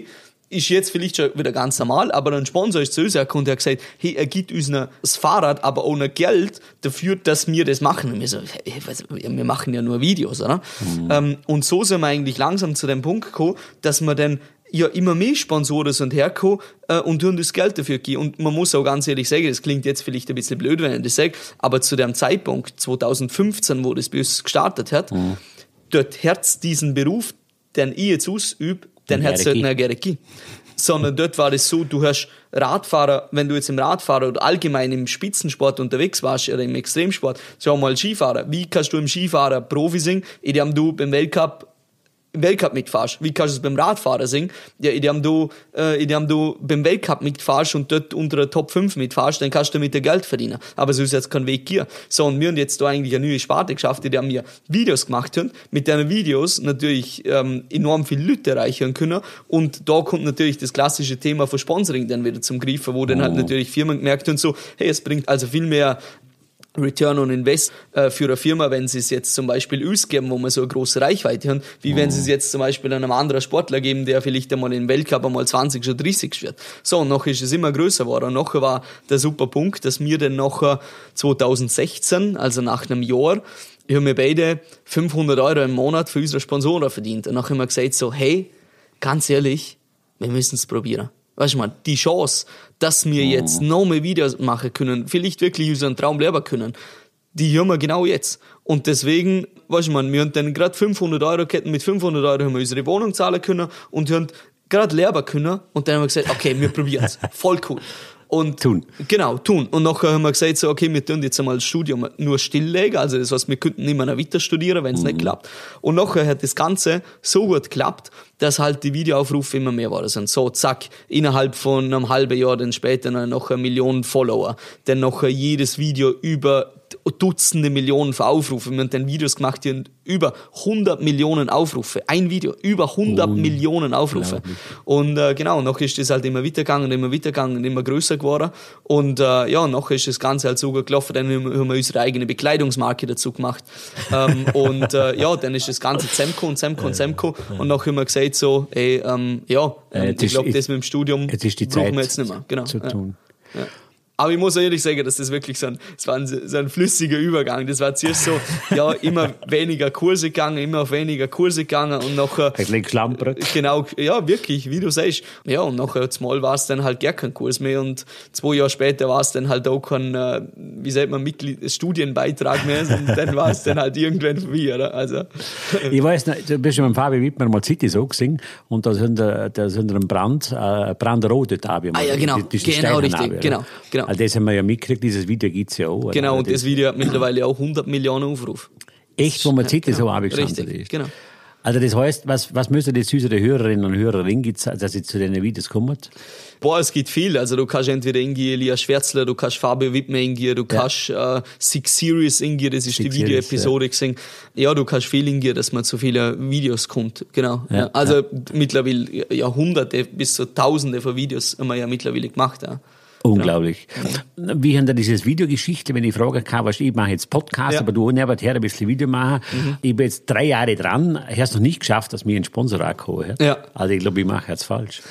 ist jetzt vielleicht schon wieder ganz normal, aber ein Sponsor ist zu uns gekommen und der hat gesagt, hey, er gibt uns das Fahrrad, aber ohne Geld dafür, dass wir das machen. Und wir so, hey, was, wir machen ja nur Videos, oder? Mhm. Ähm, und so sind wir eigentlich langsam zu dem Punkt gekommen, dass wir dann ja immer mehr Sponsoren sind hergekommen äh, und haben das Geld dafür gegeben. Und man muss auch ganz ehrlich sagen, das klingt jetzt vielleicht ein bisschen blöd, wenn ich das sage, aber zu dem Zeitpunkt, zwanzig fünfzehn, wo das bei uns gestartet hat, mhm. dort hat's diesen Beruf, den ich jetzt ausübe, den hat es halt nicht gerne gegeben. Sondern dort war es so, du hast Radfahrer, wenn du jetzt im Radfahrer oder allgemein im Spitzensport unterwegs warst oder im Extremsport, schau mal Skifahrer, wie kannst du im Skifahrer Profi singen, indem du beim Weltcup im Weltcup mitfährst. Wie kannst du es beim Radfahrer singen? Ja, indem du, äh, indem du beim Weltcup mitfährst und dort unter der Top fünf mitfährst, dann kannst du damit Geld verdienen. Aber so ist jetzt kein Weg hier. So, und wir haben jetzt da eigentlich eine neue Sparte geschafft, in der wir Videos gemacht haben, mit denen Videos natürlich ähm, enorm viele Leute erreichen können. Und da kommt natürlich das klassische Thema von Sponsoring dann wieder zum Greifen, wo dann halt natürlich Firmen gemerkt haben, so, hey, es bringt also viel mehr Return on Invest äh, für eine Firma, wenn sie es jetzt zum Beispiel uns geben, wo wir so eine große Reichweite haben, wie wenn sie es jetzt zum Beispiel einem anderen Sportler geben, der vielleicht einmal im Weltcup einmal zwanzig oder dreißig wird. So, und nachher ist es immer größer geworden. Und nachher war der super Punkt, dass wir dann nachher zwanzig sechzehn, also nach einem Jahr, haben wir beide fünfhundert Euro im Monat für unsere Sponsoren verdient. Und nachher haben wir gesagt so, hey, ganz ehrlich, wir müssen es probieren. Weißt du mal, die Chance, dass wir jetzt noch mehr Videos machen können, vielleicht wirklich unseren Traum leben können, die haben wir genau jetzt. Und deswegen, weißt du mal, wir haben dann gerade fünfhundert Euro gehabt, mit fünfhundert Euro haben wir unsere Wohnung zahlen können und haben gerade lernen können. Und dann haben wir gesagt, okay, wir probieren es. Voll cool. Und tun. Genau, tun. Und nachher haben wir gesagt, so, okay, wir tun jetzt einmal das Studium nur stilllegen. Also das heißt, wir könnten nicht mehr weiter studieren, wenn es mhm. nicht klappt. Und nachher hat das Ganze so gut geklappt, dass halt die Videoaufrufe immer mehr waren. Und so, zack, innerhalb von einem halben Jahr dann später noch eine Million Follower. Dann nachher jedes Video über Dutzende Millionen von Aufrufen. Wir haben dann Videos gemacht, die haben über hundert Millionen Aufrufe. Ein Video, über hundert mhm. Millionen Aufrufe. Und äh, genau, nachher ist das halt immer weitergegangen, immer weitergegangen, immer größer geworden. Und äh, ja, nachher ist das Ganze halt so gut gelaufen, dann haben wir unsere eigene Bekleidungsmarke dazu gemacht. ähm, und äh, ja, dann ist das Ganze Zemco und Zemco und Zemco. Und nachher haben wir gesagt so, ey, ähm, ja, ähm, ich glaube, das mit dem Studium jetzt ist die brauchen Zeit wir jetzt nicht mehr. Genau. zu tun. Ja. Ja. Aber ich muss ehrlich sagen, dass das wirklich so ein, das war ein, so ein flüssiger Übergang. Das war zuerst so, ja, immer weniger Kurse gegangen, immer weniger Kurse gegangen und nachher... Ein bisschen geschlampert. Genau, ja, wirklich, wie du sagst. Ja, und nachher zumal war es dann halt gar kein Kurs mehr und zwei Jahre später war es dann halt auch kein, äh, wie sagt man, Mitglied, Studienbeitrag mehr und dann war es dann halt irgendwann vorbei, oder? Also... Ich weiß noch, du bist ja mit Fabi Wittmer mal City so gesehen und da sind, da sind ein Brand, äh, Brandrote da. Ah ja, genau, die, die genau, richtig, Nabe, genau, genau. Also das haben wir ja mitgekriegt, dieses Video gibt es ja auch. Genau, und das, das Video hat mittlerweile auch hundert Millionen Aufrufe. Echt, wo man sieht, ja, das genau. so abgestanden Richtig, ist. genau. Also das heißt, was, was müssen jetzt unsere Hörerinnen und Hörer ringen, dass sie zu den Videos kommen? Boah, es gibt viel. Also du kannst entweder irgendwie Elias Schwärzler, du kannst Fabio Wittmer hingehen, du ja. kannst äh, Six Series hingehen, das ist Six die Video-Episode ja. gesehen. Ja, du kannst viel hingehen, dass man zu viele Videos kommt. Genau. Ja. Ja. Also ja. mittlerweile ja hunderte bis zu tausende von Videos haben wir ja mittlerweile gemacht. Ja. Unglaublich. Ja. Wie haben da dieses Videogeschichte, wenn ich fragen kann, was ich mache jetzt Podcast, ja. aber du nebenher ein bisschen Video machen. Mhm. Ich bin jetzt drei Jahre dran, hast noch nicht geschafft, dass mir ein Sponsor angekommen hat. Ja. Also ich glaube, ich mache jetzt falsch.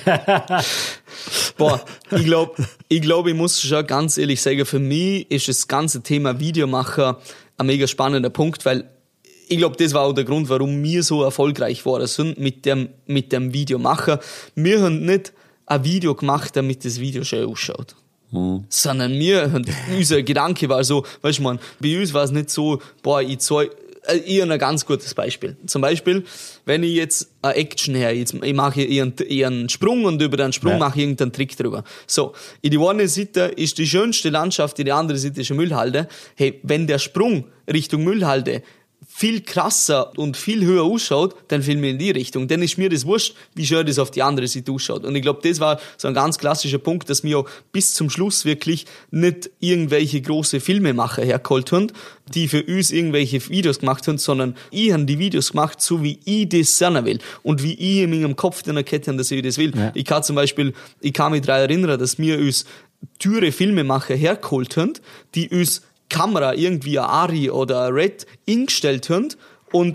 Boah, ich glaube, ich, glaub, ich muss schon ganz ehrlich sagen, für mich ist das ganze Thema Videomacher ein mega spannender Punkt, weil ich glaube, das war auch der Grund, warum wir so erfolgreich geworden sind mit dem, mit dem Videomacher. Wir haben nicht ein Video gemacht, damit das Video schön ausschaut. Mhm. Sondern wir, unser Gedanke war so, weißt du, man, bei uns war es nicht so, boah, ich zeig, äh, ich habe ein ganz gutes Beispiel. Zum Beispiel, wenn ich jetzt eine Action her, jetzt, ich mache eher einen Sprung und über den Sprung ja. mache ich irgendeinen Trick drüber. So, in die eine Seite ist die schönste Landschaft, in die andere Seite ist eine Müllhalde. Hey, wenn der Sprung Richtung Müllhalde viel krasser und viel höher ausschaut, dann filmen wir in die Richtung. Dann ist mir das wurscht, wie schön das auf die andere Seite ausschaut. Und ich glaube, das war so ein ganz klassischer Punkt, dass wir auch bis zum Schluss wirklich nicht irgendwelche große Filmemacher hergeholt haben, die für uns irgendwelche Videos gemacht haben, sondern ich habe die Videos gemacht, so wie ich das sehen will. Und wie ich in meinem Kopf dann erkennt habe, dass ich das will. Ja. Ich kann zum Beispiel, ich kann mich daran erinnern, dass wir uns teure Filmemacher hergeholt haben, die uns Kamera irgendwie ein Ari oder ein Red eingestellt haben und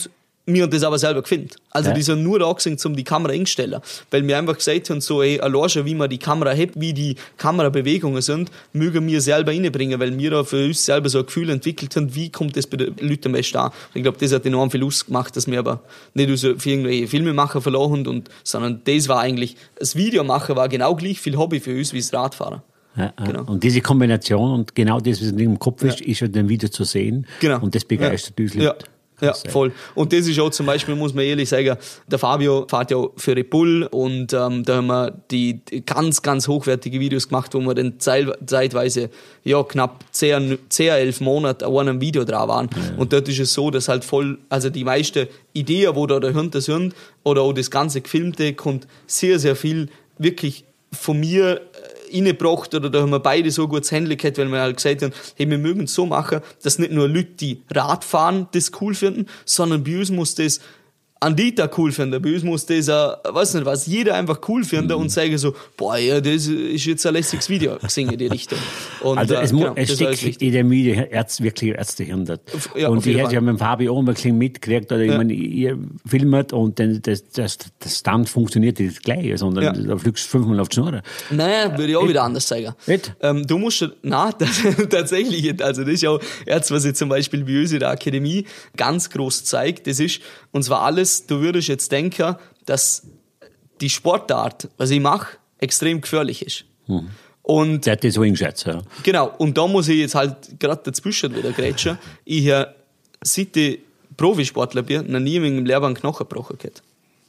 wir haben das aber selber gefunden. Also ja. die sind nur da gewesen, um die Kamera einzustellen. Weil wir einfach gesagt haben, so, ey, allein schon, wie man die Kamera hat, wie die Kamerabewegungen sind, mögen wir selber reinbringen, weil wir da für uns selber so ein Gefühl entwickelt haben, wie kommt das bei den Leuten am besten an. Und ich glaube, das hat enorm viel ausgemacht, dass wir aber nicht so für irgendwelche Filmemacher verloren haben, und, sondern das war eigentlich, das Videomachen war genau gleich viel Hobby für uns wie das Radfahren. Ja, genau. Und diese Kombination und genau das, was in dem Kopf ist, ja. ist ja dann wieder zu sehen. Genau. Und das begeistert ja. uns Leute. Ja. Ja, voll. Und das ist auch zum Beispiel, muss man ehrlich sagen, der Fabio fährt ja für Red Bull, und ähm, da haben wir die, die ganz, ganz hochwertige Videos gemacht, wo wir dann zeit, zeitweise ja, knapp zehn, elf Monate an einem Video dran waren. Ja. Und dort ist es so, dass halt voll, also die meisten Ideen, die da dahinter sind, oder auch das ganze Gefilmte, kommt sehr, sehr viel wirklich von mir reingebracht, oder da haben wir beide so gut das Händchen gehabt, weil wir halt gesagt haben, hey, wir mögen es so machen, dass nicht nur Leute, die Radfahren, das cool finden, sondern bei uns muss das Andita cool finden, bei uns muss das, uh, weiß nicht was, jeder einfach cool finden mhm. und sagen so, boah, ja, das ist jetzt ein lässiges Video, singen in die Richtung. Und, also es, äh, genau, es steckt in dem Video Ärzte, wirklich Ärzte hinter. Ja, und ich hätte ja mit dem Fabio auch ein bisschen mitgekriegt, oder ich ja. meine, ihr filmt und dann das, das, das Stand funktioniert nicht gleich, sondern ja. da fliegst du fünfmal auf die Schnur. Naja, würde ich auch et? wieder anders sagen. Ähm, du musst, na, tatsächlich, also das ist auch Ärzte, was ich zum Beispiel bei uns in der Akademie ganz groß zeigt, das ist, und zwar alles, du würdest jetzt denken, dass die Sportart, was ich mache, extrem gefährlich ist. Hm. Und der hat das so eingeschätzt, ja. Genau, und da muss ich jetzt halt gerade dazwischen wieder grätschen. Ich habe, seit ich Profisportler bin, noch nie in meinem Leben einen Knochen gebrochen gehabt.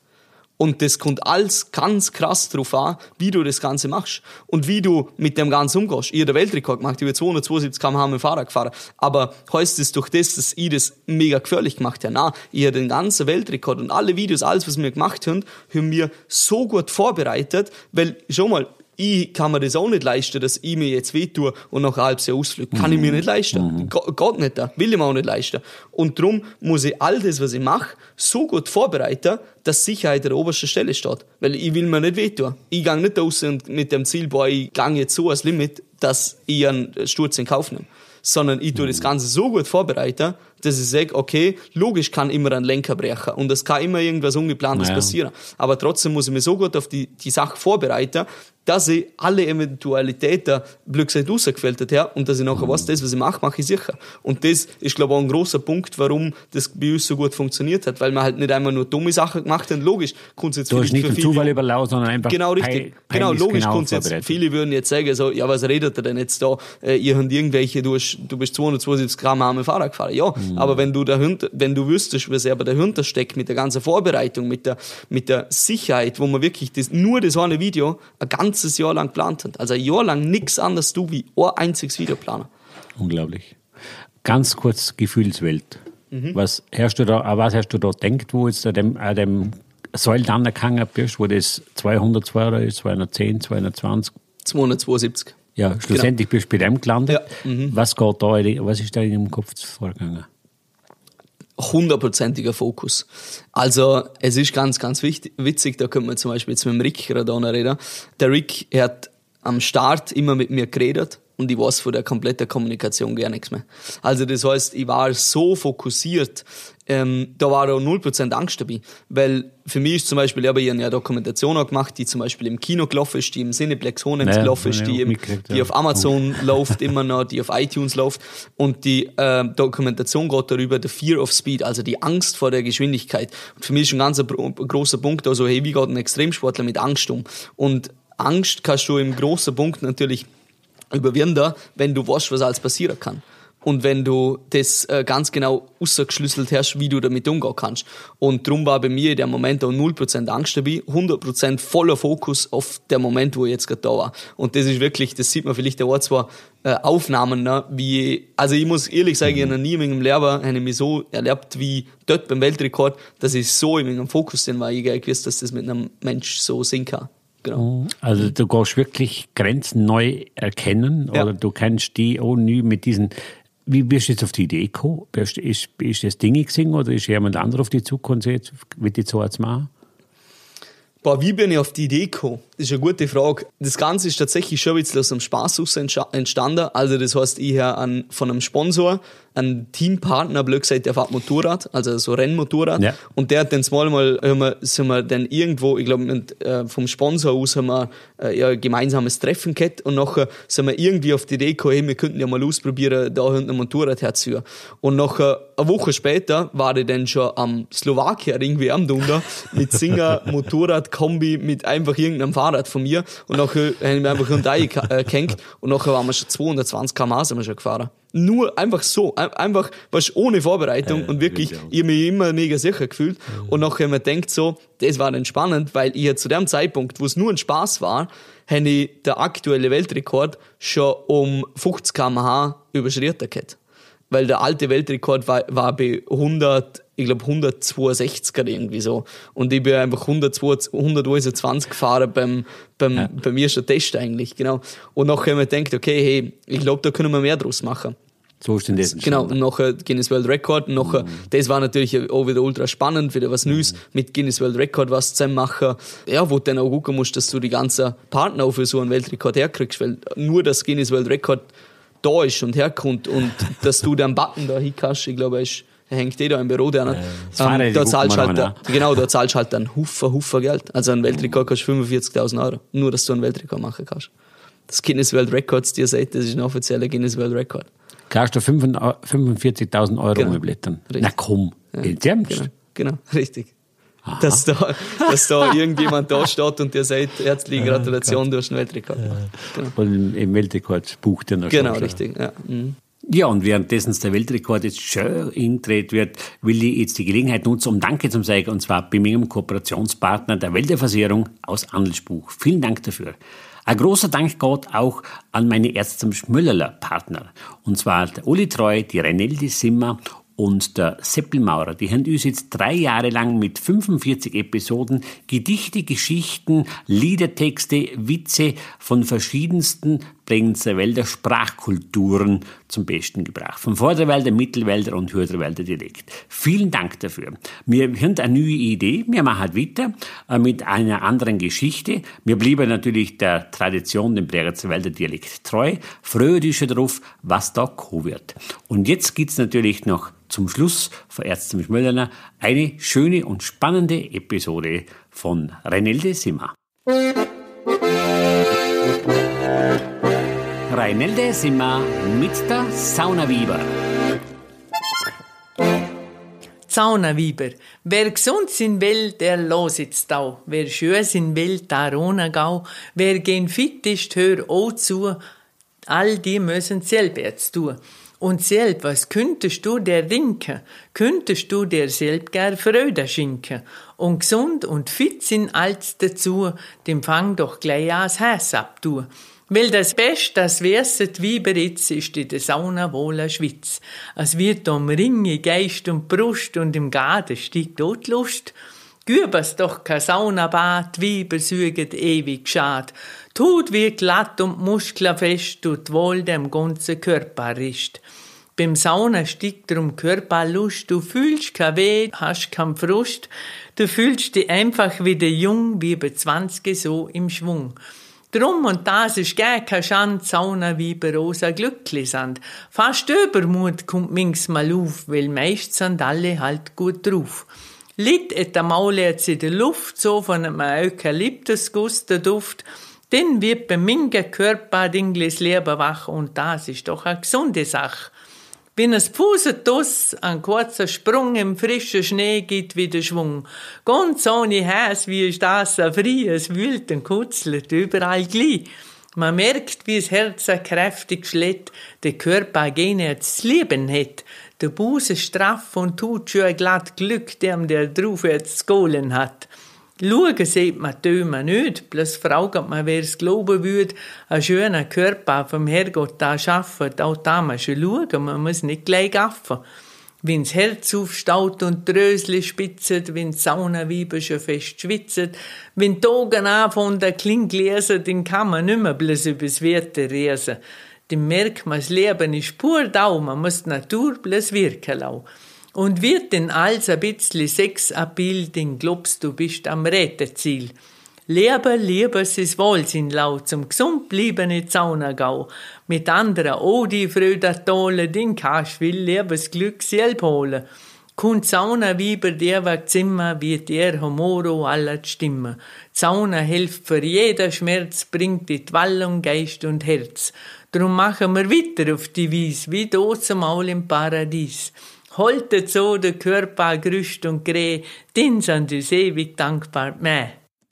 Und das kommt alles ganz krass drauf an, wie du das Ganze machst. Und wie du mit dem Ganzen umgehst. Ich habe den Weltrekord gemacht, ich habe zweihundertzweiundsiebzig Kilometer pro Stunde mit dem Fahrrad gefahren. Aber heißt das durch das, dass ich das mega gefährlich gemacht habe? Nein, ich habe den ganzen Weltrekord und alle Videos, alles, was wir gemacht haben, haben wir so gut vorbereitet, weil, schau mal, ich kann mir das auch nicht leisten, dass ich mir jetzt wehtue und nach einem halben Jahr ausfliege. Kann ich mir nicht leisten. Mhm. Geht nicht, will ich mir auch nicht leisten. Und darum muss ich all das, was ich mache, so gut vorbereiten, dass Sicherheit an der obersten Stelle steht. Weil ich will mir nicht wehtun. Ich gehe nicht raus und mit dem Ziel, boah, ich gehe jetzt so ans Limit, dass ich einen Sturz in Kauf nehme. Sondern ich tue das Ganze so gut vorbereiten, dass ich sage, okay, logisch kann immer ein Lenker brechen und es kann immer irgendwas Ungeplantes naja. passieren. Aber trotzdem muss ich mich so gut auf die, die Sache vorbereiten, dass ich alle Eventualitäten, blöd gesagt, rausgefiltert habe und dass ich nachher weiß, das, was ich mache, mache ich sicher. Und das ist, glaube ich, auch ein grosser Punkt, warum das bei uns so gut funktioniert hat, weil wir halt nicht einmal nur dumme Sachen gemacht haben. Logisch, kommt es jetzt du hast nicht für den Zufall überlaut, sondern einfach genau richtig. Pein, genau, logisch genau kommt jetzt. Viele würden jetzt sagen, so, ja, was redet ihr denn jetzt da? Äh, ihr habt irgendwelche, du, hast, du bist zweihundertzweiundsiebzig Kilometer mit dem Fahrrad gefahren. Ja, mhm. aber wenn du dahinter, wenn du wüsstest, was aber dahinter steckt, mit der ganzen Vorbereitung, mit der, mit der Sicherheit, wo man wirklich das, nur das eine Video ein ganzes Jahr lang geplant hat. Also ein Jahr lang nichts anderes du wie ein einziges Video planen. Unglaublich. Ganz kurz Gefühlswelt. Mhm. Was hast du da, was hast du da gedacht, wo jetzt an dem, an dem Säul dann erkannt bist, wo das zweihundertzwei ist, zweihundertzehn, zweihundertzwanzig? zweihundertzweiundsiebzig. Ja, schlussendlich genau. bist du bei dem gelandet. Ja. Mhm. Was geht da, was ist da in deinem Kopf vorgegangen? hundertprozentiger Fokus. Also, es ist ganz, ganz wichtig, witzig, da können wir zum Beispiel jetzt mit dem Rick Radona reden. Der Rick, er hat am Start immer mit mir geredet und ich weiß von der kompletten Kommunikation gar nichts mehr. Also, das heißt, ich war so fokussiert, ähm, da war auch null Prozent Angst dabei. Weil für mich ist zum Beispiel, ich habe ja eine Dokumentation auch gemacht, die zum Beispiel im Kino gelaufen ist, die im Cineplex Hohenems naja, gelaufen ist, die, im, die ja. auf Amazon läuft immer noch, die auf iTunes läuft. Und die äh, Dokumentation geht darüber, the fear of speed, also die Angst vor der Geschwindigkeit. Und für mich ist ein ganz großer Punkt, also hey, wie geht ein Extremsportler mit Angst um? Und Angst kannst du im großen Punkt natürlich überwinden, wenn du weißt, was alles passieren kann. Und wenn du das äh, ganz genau ausgeschlüsselt hast, wie du damit umgehen kannst. Und darum war bei mir in dem Moment auch null Prozent Angst dabei, hundert Prozent voller Fokus auf den Moment, wo ich jetzt gerade da war. Und das ist wirklich, das sieht man vielleicht auch zwei äh, Aufnahmen, ne, wie, also ich muss ehrlich sagen, ich habe noch nie in meinem Leben habe ich mich so erlebt wie dort beim Weltrekord, dass ich so in meinem Fokus bin, weil ich gar nicht gewusst, dass das mit einem Mensch so sein kann. Genau. Also du gehst wirklich Grenzen neu erkennen, ja. oder du kennst die auch nie mit diesen. Wie bist du jetzt auf die Idee gekommen? Ist, ist, ist das Ding gesehen oder ist jemand anderes auf die Zukunft jetzt, wird die so als machen? Boah, wie bin ich auf die Idee gekommen? Das ist eine gute Frage. Das Ganze ist tatsächlich schon ein bisschen aus einem Spaß raus entstanden. Also das heißt, ich habe an, von einem Sponsor einen Teampartner, blöd gesagt, der fährt Motorrad, also so Rennmotorrad. Ja. Und der hat dann mal, mal haben wir, sind wir dann irgendwo, ich glaube, vom Sponsor aus haben wir äh, ja, ein gemeinsames Treffen gehabt. Und nachher sind wir irgendwie auf die Idee gekommen, hey, wir könnten ja mal ausprobieren, da hinten ein Motorrad herzuführen. Und nachher, eine Woche später, war ich dann schon am Slowakien irgendwie am Dunder mit Singer Motorrad-Kombi mit einfach irgendeinem Fahrrad von mir. Und nachher haben wir einfach Hyundai äh, gehängt. Und nachher waren wir schon zweihundertzwanzig Kilometer pro Stunde sind wir schon gefahren. Nur einfach so, einfach, was ohne Vorbereitung, äh, und wirklich, ich habe mich immer mega sicher gefühlt. Mhm. Und nachher haben wir gedacht so, das war dann spannend, weil ich zu dem Zeitpunkt, wo es nur ein Spaß war, habe ich den aktuellen Weltrekord schon um fünfzig Kilometer pro Stunde überschritten gehabt. Weil der alte Weltrekord war, war bei hundert, ich glaube hundertzweiundsechzig oder irgendwie so. Und ich bin einfach hundertzwanzig gefahren beim, beim, ja. beim ersten Test eigentlich, genau. Und nachher haben wir gedacht, okay, hey, ich glaube, da können wir mehr draus machen. So ist denn das. Genau, und nachher Guinness World Record, und nachher, mhm. das war natürlich auch wieder ultra spannend, wieder was Neues, mhm. mit Guinness World Record was zusammen machen. Ja, wo du dann auch gucken musst, dass du die ganzen Partner auch für so einen Weltrekord herkriegst, weil nur das Guinness World Record da ist und herkommt und dass du den Button da hinkast, ich glaube, er hängt eh da im Büro, der äh, ähm, da zahlst halt, da, genau, da zahlst halt einen Haufen, Haufen Geld. Also ein Weltrekord kostet fünfundvierzigtausend Euro, nur dass du einen Weltrekord machen kannst. Das Guinness World Records, die ihr seht, das ist ein offizieller Guinness World Record. Kannst du fünfundvierzigtausend Euro genau. umblättern? Na komm, ja. Genau, genau, richtig. Aha. Dass da, dass da irgendjemand da steht und dir sagt, herzliche Gratulation, du hast einen Weltrekord gemacht. Genau. Und im Weltrekordbuch dann noch. Genau, richtig, ja. Mhm. Ja, und währenddessen der Weltrekord jetzt schön hingedreht wird, will ich jetzt die Gelegenheit nutzen, um Danke zu sagen, und zwar bei meinem Kooperationspartner der Welterversicherung aus Andelsbuch. Vielen Dank dafür. Ein großer Dank geht auch an meine Ärzte zum Schmöllerler Partner. Und zwar der Uli Treu, die Renelde Simmer und der Seppelmaurer. Die haben uns jetzt drei Jahre lang mit fünfundvierzig Episoden Gedichte, Geschichten, Liedertexte, Witze von verschiedensten Bregenzer Wälder Sprachkulturen zum Besten gebracht. Vom Vorderwälder, Mittelwälder und Hürderwälder Dialekt. Vielen Dank dafür. Wir haben eine neue Idee. Wir machen halt weiter mit einer anderen Geschichte. Wir bleiben natürlich der Tradition, dem Bregenzer Wälder Dialekt treu. Freue dich schon drauf, was da kommen wird. Und jetzt gibt's natürlich noch zum Schluss von Ärzte mit Schmöllner eine schöne und spannende Episode von Renelde Simmer. Renelde Simmer mit der Saunawiber. Saunawiber. Wer gesund sein will, der los jetzt da. Wer schön sein will, der ohne gau. Wer gehen fit ist, hör auch zu. All die müssen selber jetzt tun. Und selb, was könntest du der denken? Könntest du dir selb gar Freude schinken? Und gesund und fit sind als dazu, dem fang doch gleich ans Hass abtun. Weil das Beste, das wesset wie bereits, ist in der Sauna wohl ein Schwitz. Es wird um Ringe, Geist und Brust und im Garten steigt dort Lust. Gübers doch kein Saunabad, Weiber süget ewig schad. Tut wie glatt und muskelfest, tut wohl dem ganzen Körper rischt. Beim Sauna steigt drum Körperlust, du fühlst kein Weh, hast kein Frust. Du fühlst dich einfach wieder jung, wie bei zwanzig so im Schwung. Drum und das ist gar kein Schand, Sauna wie bei rosa glücklich sind. Fast Übermut kommt manchmal auf, weil meist sind alle halt gut drauf. Litt et am Maul jetzt in der Luft, so von einem Eukalyptusguss der Duft, dann wird bei minge Körper dinglis Leben wach und das ist doch eine gesunde Sache. Wenn es Fußetuss, ein kurzer Sprung im frischen Schnee gibt wieder Schwung. Ganz ohne Häs, wie ist das so frei, es wühlt und kutzelt überall gleich. Man merkt, wie das Herz kräftig schlägt, der Körper gerne jetzt Leben hat. Der Busen straff und tut schön glatt Glück, dem der drauf jetzt geholen hat. Schauen sieht man Töme nicht, bloß fragt man, wer es glauben würde, ein schöner Körper vom Herrgott da schaffen, auch da man schon schauen, man muss nicht gleich gaffen. Wenn's Herz aufstaut und Drösli spitzet, wenn Saunawiber schon fest schwitzet, wenn die Augen an von der Klinge lesen, dann kann man nimmer bloß übers Wetter resen. Dann merkt man, das Leben ist pur da, man muss die Natur bloß wirken lau. Und wird denn alles ein bisschen Sex abbild, dann glaubst du bist am Räteziel. Lieber, liebes ist Wohlsinn laut, zum gesund bleiben in Zaunagau. Mit anderen, oh, die Fröder tolle, den Kasch will liebes Glück selb holen. Kun Zauna Weiber der Zimmer, wird der Humoro aller Stimme. Zauna hilft für jeder Schmerz, bringt die Wallung, Geist und Herz. Drum machen wir weiter auf die Wies, wie dort zum Maul im Paradies. Holtet so der Körper grüßt und grä, den sind uns ewig dankbar mehr.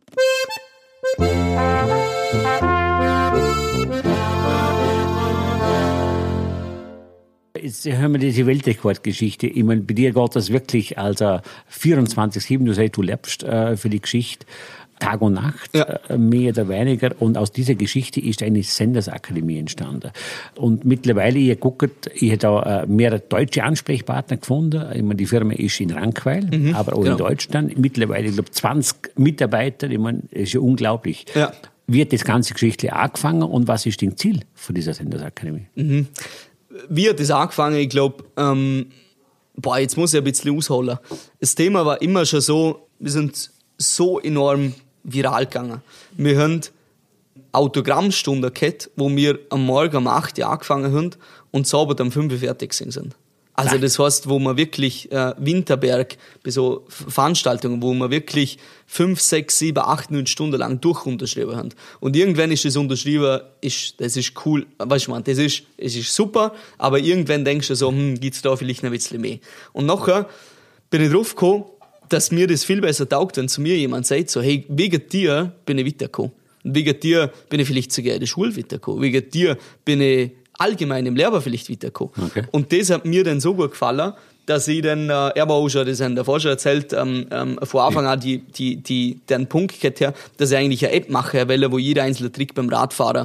Jetzt hören wir diese Weltrekordgeschichte. Ich meine, bei dir geht das wirklich, also vierundzwanzig sieben, du sagst, du lebst äh, für die Geschichte Tag und Nacht, ja. äh, mehr oder weniger. Und aus dieser Geschichte ist eine Sendersakademie entstanden. Und mittlerweile, ihr guckt, ich habe da äh, mehrere deutsche Ansprechpartner gefunden. Ich meine, die Firma ist in Rankweil, mhm, aber auch genau. in Deutschland. Mittlerweile, ich glaube, zwanzig Mitarbeiter. Ich meine, das ist ja unglaublich. Ja. Wie hat das ganze Geschichte angefangen und was ist dein Ziel von dieser Sendersakademie? Mhm. Wie hat das angefangen? Ich glaube, ähm, boah, jetzt muss ich ein bisschen ausholen. Das Thema war immer schon so, wir sind so enorm viral gegangen. Wir haben Autogrammstunden gehabt, wo wir am Morgen um acht Uhr angefangen haben und sauber um fünf Uhr fertig sind. Also das heißt, wo man wirklich äh, Winterberg, bei so Veranstaltungen, wo man wirklich fünf, sechs, sieben, acht, neun Stunden lang durch unterschrieben haben. Und irgendwann ist das unterschrieben, ist, das ist cool, weißt du, man, das ist, es ist super, aber irgendwann denkst du so, hm, gibt's da vielleicht noch ein bisschen mehr. Und nachher bin ich drauf gekommen, dass mir das viel besser taugt, wenn zu mir jemand sagt, so, hey, wegen dir bin ich weitergekommen. Und wegen dir bin ich vielleicht sogar in der Schule weitergekommen. Wegen dir bin ich allgemein im Lehrer vielleicht weitergekommen. Okay. Und das hat mir dann so gut gefallen, dass ich dann, äh, er war auch schon, das haben davor schon erzählt, ähm, ähm, von Anfang an die, die, die, den Punkt gehabt her, dass ich eigentlich eine App mache, weil wo jeder einzelne Trick beim Radfahren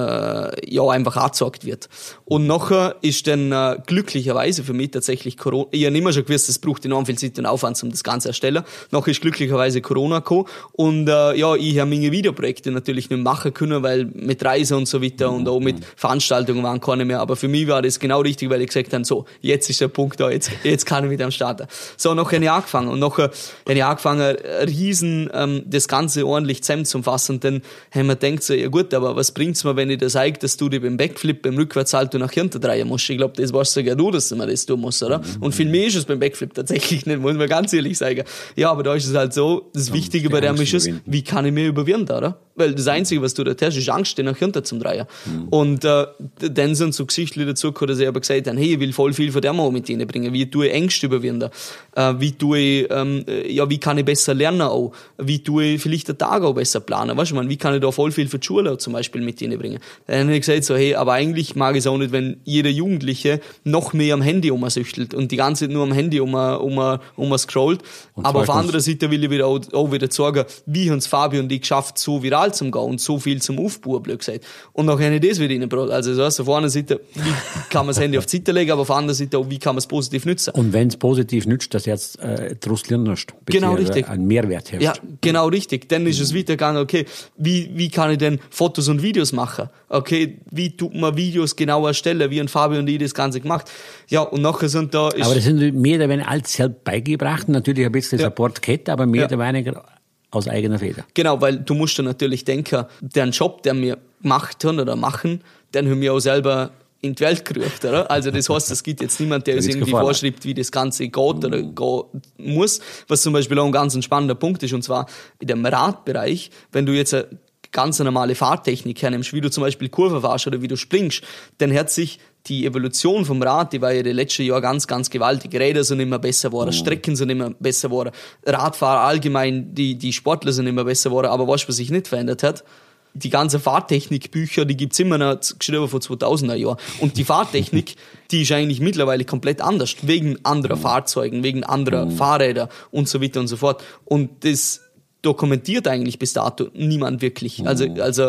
äh, ja einfach angezeigt wird. Und nachher ist dann äh, glücklicherweise für mich tatsächlich Corona, ich habe immer schon gewusst, es braucht enorm viel Zeit und Aufwand, um das Ganze zu erstellen. Nachher ist glücklicherweise Corona gekommen und äh, ja, ich habe meine Videoprojekte natürlich nicht machen können, weil mit Reisen und so weiter und auch mit Veranstaltungen waren keine mehr, aber für mich war das genau richtig, weil ich gesagt habe, so, jetzt ist der Punkt da, jetzt jetzt kann ich mit am starten. So, nachher habe ich angefangen und nachher habe ich angefangen, riesen ähm, das Ganze ordentlich zusammenzufassen und dann haben wir gedacht, so, ja gut, aber was bringt's mir, wenn ich dir sage, dass du dich beim Backflip, beim Rückwärtssalto nach hinten drehen musst? Ich glaube, das weißt sogar du, dass du das tun musst, oder? Mhm. Und viel mehr ist es beim Backflip tatsächlich nicht, muss man ganz ehrlich sagen. Ja, aber da ist es halt so, das ja, Wichtige bei dem ist es, wie kann ich mich überwinden, oder? Weil das Einzige, was du da hast, ist Angst, den nach hinten zum Drehen. Mhm. Und äh, dann sind so Geschichten dazu gekommen, dass ich aber gesagt habe, hey, ich will voll viel von dem auch mit ihnen bringen. Wie tue ich Ängste überwinden? Äh, wie tue ich, ähm, ja, wie kann ich besser lernen auch? Wie tue ich vielleicht den Tag auch besser planen? Weißt du, man, wie kann ich da voll viel für die Schule zum Beispiel mit ihnen bringen? Dann habe ich gesagt so, hey, aber eigentlich mag ich es auch nicht, wenn jeder Jugendliche noch mehr am Handy umsüchtelt und die ganze Zeit nur am Handy um, um, um scrollt. Und aber auf der anderen Seite will ich wieder auch, auch wieder sagen, wie haben es Fabio und ich geschafft, so viral zu gehen und so viel zum Aufbauen, blöd gesagt. Und dann habe ich das wieder reingebracht. Also das heißt, auf einer Seite, wie kann man das Handy auf die Seite legen, aber auf der anderen Seite auch, wie kann man es positiv nutzen. Und wenn es positiv nützt, dass jetzt äh, daraus lernst, genau richtig, einen Mehrwert hast. Ja, genau richtig. Dann ist es weitergegangen, okay, wie, wie kann ich denn Fotos und Videos machen? Okay, wie tut man Videos genau erstellen? Wie haben Fabio und ich das Ganze gemacht? Ja, und nachher sind da... Aber das sind mehr oder weniger alles selbst beigebracht, natürlich ein bisschen ja. Support-Kette, aber mehr ja. oder weniger aus eigener Feder. Genau, weil du musst dann natürlich denken, den Job, den wir gemacht haben oder machen, den haben wir auch selber in die Welt gerührt, oder? Also das heißt, es gibt jetzt niemand, der uns irgendwie gefallen. vorschreibt, wie das Ganze geht oder mhm. gehen muss. Was zum Beispiel auch ein ganz spannender Punkt ist, und zwar in dem Radbereich, wenn du jetzt eine ganz normale Fahrtechnik hernimmst, wie du zum Beispiel Kurve fährst oder wie du springst, dann hat sich die Evolution vom Rad, die war ja die letzten Jahre ganz, ganz gewaltig. Räder sind immer besser geworden, oh. Strecken sind immer besser geworden, Radfahrer allgemein, die, die Sportler sind immer besser geworden, aber weißt du, was sich nicht verändert hat? Die ganzen Fahrtechnikbücher, die gibt's immer noch, geschrieben vor zweitausender Jahren. Und die Fahrtechnik, die ist eigentlich mittlerweile komplett anders, wegen anderer Fahrzeugen, wegen anderer Fahrräder und so weiter und so fort. Und das dokumentiert eigentlich bis dato niemand wirklich. Also, also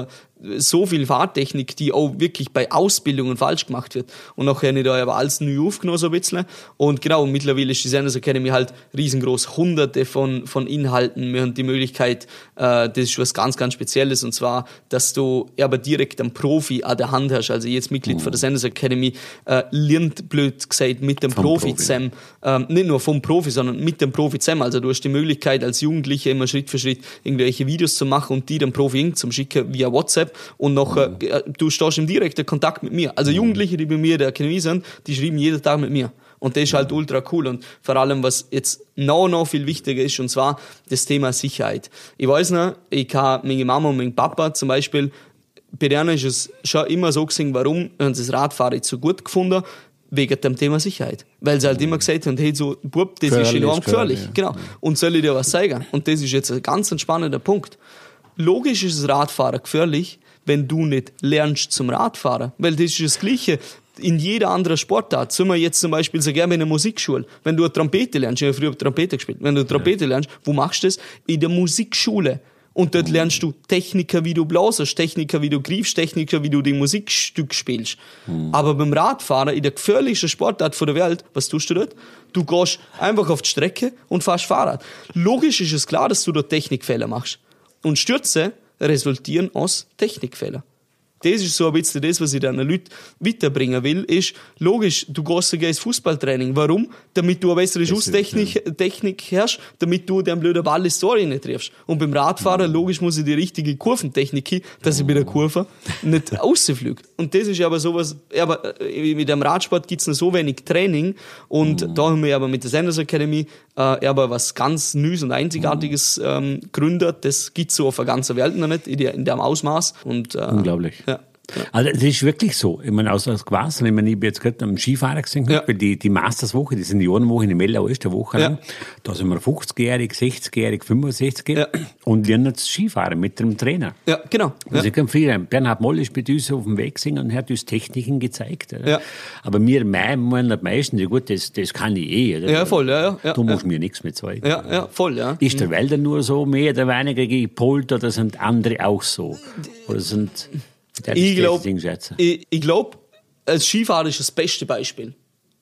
so viel Fahrtechnik, die auch wirklich bei Ausbildungen falsch gemacht wird. Und nachher habe ich da aber alles neu aufgenommen, so ein bisschen. Und genau, mittlerweile ist die Senders Academy halt riesengroß, hunderte von, von Inhalten. Wir haben die Möglichkeit, äh, das ist was ganz, ganz Spezielles, und zwar, dass du aber direkt einen Profi an der Hand hast. Also jetzt Mitglied mhm. von der Senders Academy, äh, lernt, blöd gesagt, mit dem vom Profi, Profi zusammen. Ähm, nicht nur vom Profi, sondern mit dem Profi zusammen. Also du hast die Möglichkeit, als Jugendlicher immer Schritt für Schritt irgendwelche Videos zu machen und die dem Profi zum Schicken via WhatsApp, und nachher, mhm. äh, du stehst im direkten Kontakt mit mir. Also Jugendliche, die bei mir in der Akademie sind, die schreiben jeden Tag mit mir. Und das ist halt ultra cool. Und vor allem, was jetzt noch, noch viel wichtiger ist, und zwar das Thema Sicherheit. Ich weiß noch, ich habe meine Mama und mein Papa zum Beispiel, bei denen ist es schon immer so gewesen, warum haben sie das Radfahren jetzt so gut gefunden? Wegen dem Thema Sicherheit. Weil sie halt immer gesagt haben, hey, so, Bub, das gefährlich, ist enorm gefährlich. Ja. Genau. Und soll ich dir was sagen? Und das ist jetzt ein ganz spannender Punkt. Logisch ist das Radfahren gefährlich, wenn du nicht lernst zum Radfahren. Weil das ist das Gleiche in jeder anderen Sportart. Sind wir jetzt zum Beispiel so gerne in einer Musikschule. Wenn du eine Trompete lernst, ich habe früher Trompete gespielt, wenn du eine Trompete lernst, wo machst du das? In der Musikschule. Und dort lernst du Techniker, wie du blasest, Techniker, wie du griffst, Techniker, wie du die Musikstück spielst. Mhm. Aber beim Radfahren, in der gefährlichsten Sportart der Welt, was tust du dort? Du gehst einfach auf die Strecke und fährst Fahrrad. Logisch ist es klar, dass du dort Technikfehler machst. Und Stürze resultieren aus Technikfehlern. Das ist so ein bisschen das, was ich den Leuten weiterbringen will, ist, logisch, du gehst sogar ins Fußballtraining. Warum? Damit du eine bessere Schusstechnik ja. Technik hast, damit du den blöden Ball in die Story nicht triffst. Und beim Radfahren, mhm. logisch, muss ich die richtige Kurventechnik haben, dass ich bei der Kurve nicht rausfliege. Und das ist aber sowas, aber mit dem Radsport gibt es noch so wenig Training, und mhm. da haben wir aber mit der Senders Academy äh, aber was ganz Neues und Einzigartiges ähm, gegründet. Das gibt es so auf der ganzen Welt noch nicht, in, der, in dem Ausmaß. Und, äh, unglaublich. Ja. Also das ist wirklich so. Ich meine, aus das Gewasser, ich meine, ich bin jetzt gerade am Skifahrer gesehen, ja. weil die, die Masterswoche, die Seniorenwoche in Mellau ist, eine Woche lang. Ja. Da sind wir fünfzigjährig, sechzigjährig, fünfundsechzigjährig ja. und lernen jetzt Skifahren mit dem Trainer. Ja, genau. Ja. Also ich kann früher, Bernhard Moll ist mit uns auf dem Weg gesehen und hat uns Techniken gezeigt. Ja. Aber mir meinen die meisten, ja gut, das, das kann ich eh. Oder? Ja, voll, ja. ja du musst ja. mir nichts mehr zeigen. Ja, ja, voll, ja. Ist der Wälder nur so, mehr oder weniger gepolt, oder sind andere auch so? Oder sind... Ich glaube, ich, ich glaub, als Skifahrer ist das beste Beispiel,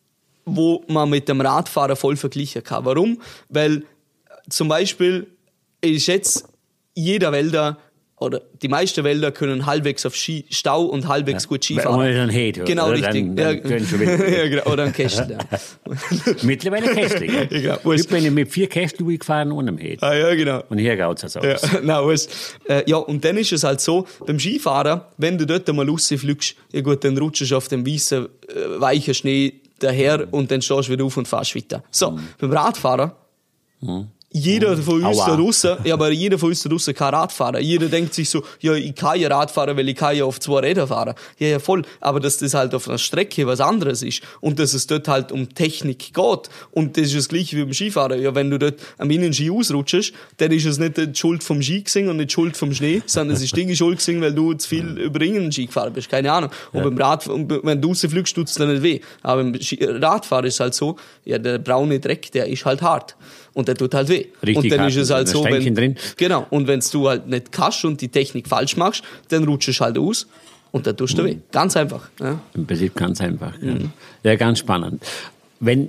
wo man mit dem Radfahrer voll vergleichen kann. Warum? Weil zum Beispiel ist jetzt jeder Wälder, oder die meisten Wälder können halbwegs auf Ski, Stau und halbwegs ja, gut Skifahren. Ohne einen Hate. Genau, oder? richtig. Dann, dann ja. ja, genau. Oder ein Kästl. Ja. Mittlerweile Kästl, ja. ja genau. Ich bin mit vier Kästl gefahren ohne einen Hate. Ah, ja, genau. Und hier geht es also aus. Ja, nein, äh, ja, und dann ist es halt so, beim Skifahren, wenn du dort einmal rausfliegst, ja gut, dann rutschst du auf dem weißen, äh, weichen Schnee daher und dann stehst du wieder auf und fährst weiter. So, mhm. beim Radfahren, mhm. Jeder von uns da draussen, ja, aber jeder von uns da draussen kann Rad fahren. Jeder denkt sich so, ja, ich kann ja Rad fahren, weil ich kann ja auf zwei Rädern fahren. Ja, ja, voll. Aber dass das halt auf einer Strecke was anderes ist und dass es dort halt um Technik geht. Und das ist das Gleiche wie beim Skifahren. Ja, wenn du dort am Innenski ausrutschst, dann ist es nicht die Schuld vom Ski gewesen und nicht die Schuld vom Schnee, sondern es ist die Schuld gewesen, weil du zu viel über Innenski gefahren bist. Keine Ahnung. Und ja. beim Rad, wenn du rausfliegst, tut es dann nicht weh. Aber beim Radfahren ist es halt so, ja, der braune Dreck, der ist halt hart. Und der tut halt weh. Richtig, und dann ist es halt so, wenn, drin. Genau, und wenn du halt nicht kannst und die Technik falsch machst, dann rutschst du halt aus und dann tust du mhm. weh. Ganz einfach. Ja. Im Prinzip ganz einfach. Mhm. Ja. ja, ganz spannend. Wenn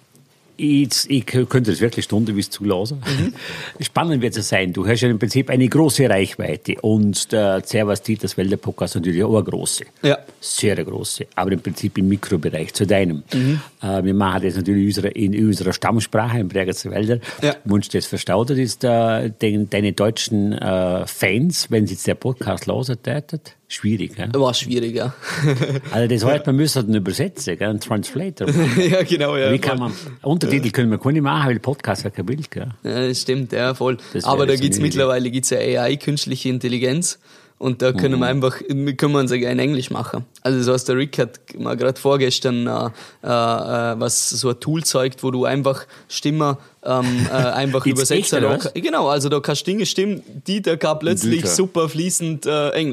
Ich, ich könnte das wirklich stundenweise zulassen. Mhm. Spannend wird es sein. Du hast ja im Prinzip eine große Reichweite und der Servus Dieters Wälder Podcast natürlich auch eine große. Ja. Sehr große. Aber im Prinzip im Mikrobereich zu deinem. Mhm. Äh, wir machen das natürlich in unserer Stammsprache, im Bregenzer Wälder. Ja. Wunsch das verstaut ist, äh, den, deine deutschen äh, Fans, wenn sie jetzt der Podcast hören täten. Schwierig, ja? War schwierig, ja. Also das heißt, man müsste einen übersetzen, gell? Einen Translator. Ja, genau, ja. Wie kann man, Untertitel können wir keine machen, weil Podcast hat kein Bild, gell? Ja, das stimmt, ja, voll. Aber da gibt's mittlerweile gibt's ja A I, künstliche Intelligenz. Und da können mhm. wir einfach, können wir uns sogar in Englisch machen. Also das heißt, der Rick hat mir gerade vorgestern äh, äh, was so ein Tool zeigt, wo du einfach Stimme ähm, äh, einfach übersetzen kannst. Genau, also da kannst du Dinge stimmen, die da kann plötzlich super fließend äh, Englisch.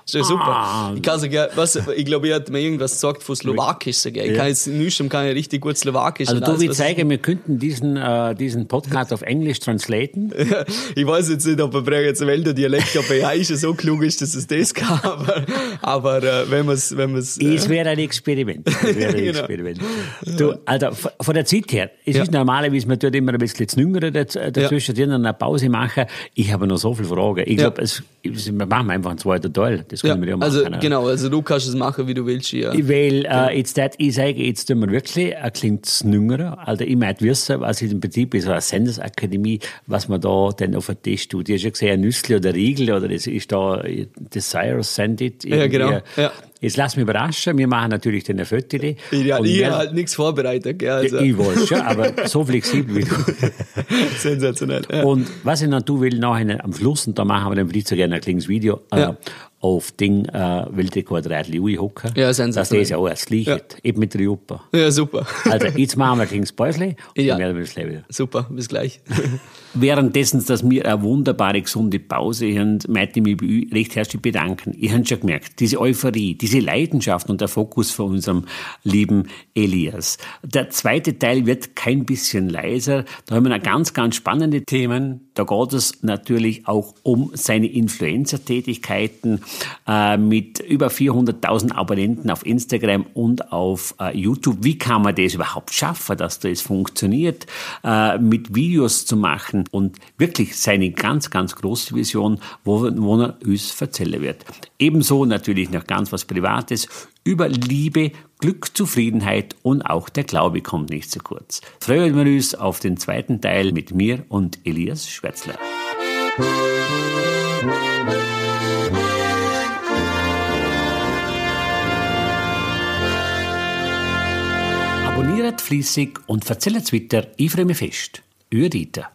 Ist ja super. Ah. Ich kann sogar, was, ich glaube, ich hatte mir irgendwas gesagt von Slowakisch sogar. Ich Ja. kann jetzt nicht, kann ich richtig gut Slowakisch. Also und du alles, willst was- zeigen, wir könnten diesen, äh, diesen Podcast auf Englisch translaten. Ich weiß jetzt nicht, ob er jetzt Wälder Dialekt, ob er ja so klug ist, dass es das kann, aber, aber äh, wenn man es, wenn man es, Es wäre ein Experiment. Es wäre ein Genau. Experiment. Du, also v- von der Zeit her, es Ja. ist normalerweise, man tut immer ein bisschen das Jüngere daz- dazwischen, ja. eine Pause machen. Ich habe noch so viele Fragen. Ich Ja. glaube, es, wir machen einfach einen zweiten Teil. Das können ja, wir ja machen. also ne? genau, also du kannst es machen, wie du willst. Ja. Weil, äh, jetzt, dat, ich sage, jetzt tun wir wirklich, äh, klingt's jüngerer. Also, ich möchte wissen, was im Prinzip ist, so eine Sendersakademie, was man da denn auf den Tisch tut. Du hast ja gesehen, ein Nüssli oder Riegel, oder das ist da, äh, Desire Send It. Ja, genau, ja. Jetzt lass mich überraschen, wir machen natürlich den Foto. Ja, Und ich wir- habe halt nichts vorbereitet, gell, also. Ich weiß schon, aber so flexibel wie du. Sensationell. Ja. Und was ich noch tun will, nachher am Schluss, und da machen wir dann vielleicht so gerne ein kleines Video, äh, Ja. auf Ding, äh, Weltrekordrädli hocken. Ja, dass sensationell. das ja auch erst liegt, Ja. eben mit der Juppe. Ja, super. Also, jetzt machen wir ein kleines Päuschen und Ja. dann werden wir das wieder. Super, bis gleich. Währenddessen, dass wir eine wunderbare, gesunde Pause haben, möchte ich mich bei euch recht herzlich bedanken. Ihr habt schon gemerkt, diese Euphorie, diese Leidenschaft und der Fokus von unserem lieben Elias. Der zweite Teil wird kein bisschen leiser. Da haben wir noch ganz, ganz spannende Themen. Da geht es natürlich auch um seine Influencer-Tätigkeiten äh, mit über vierhunderttausend Abonnenten auf Instagram und auf äh, YouTube. Wie kann man das überhaupt schaffen, dass das funktioniert, äh, mit Videos zu machen und wirklich seine ganz, ganz große Vision, wo, wo er uns erzählen wird. Ebenso natürlich noch ganz was Privates über Liebe, Glück, Zufriedenheit und auch der Glaube kommt nicht zu kurz. Freuen wir uns auf den zweiten Teil mit mir und Elias Schwärzler. Abonniert fließig und erzählt weiter. Ich freue mich fest. Euer Dieter.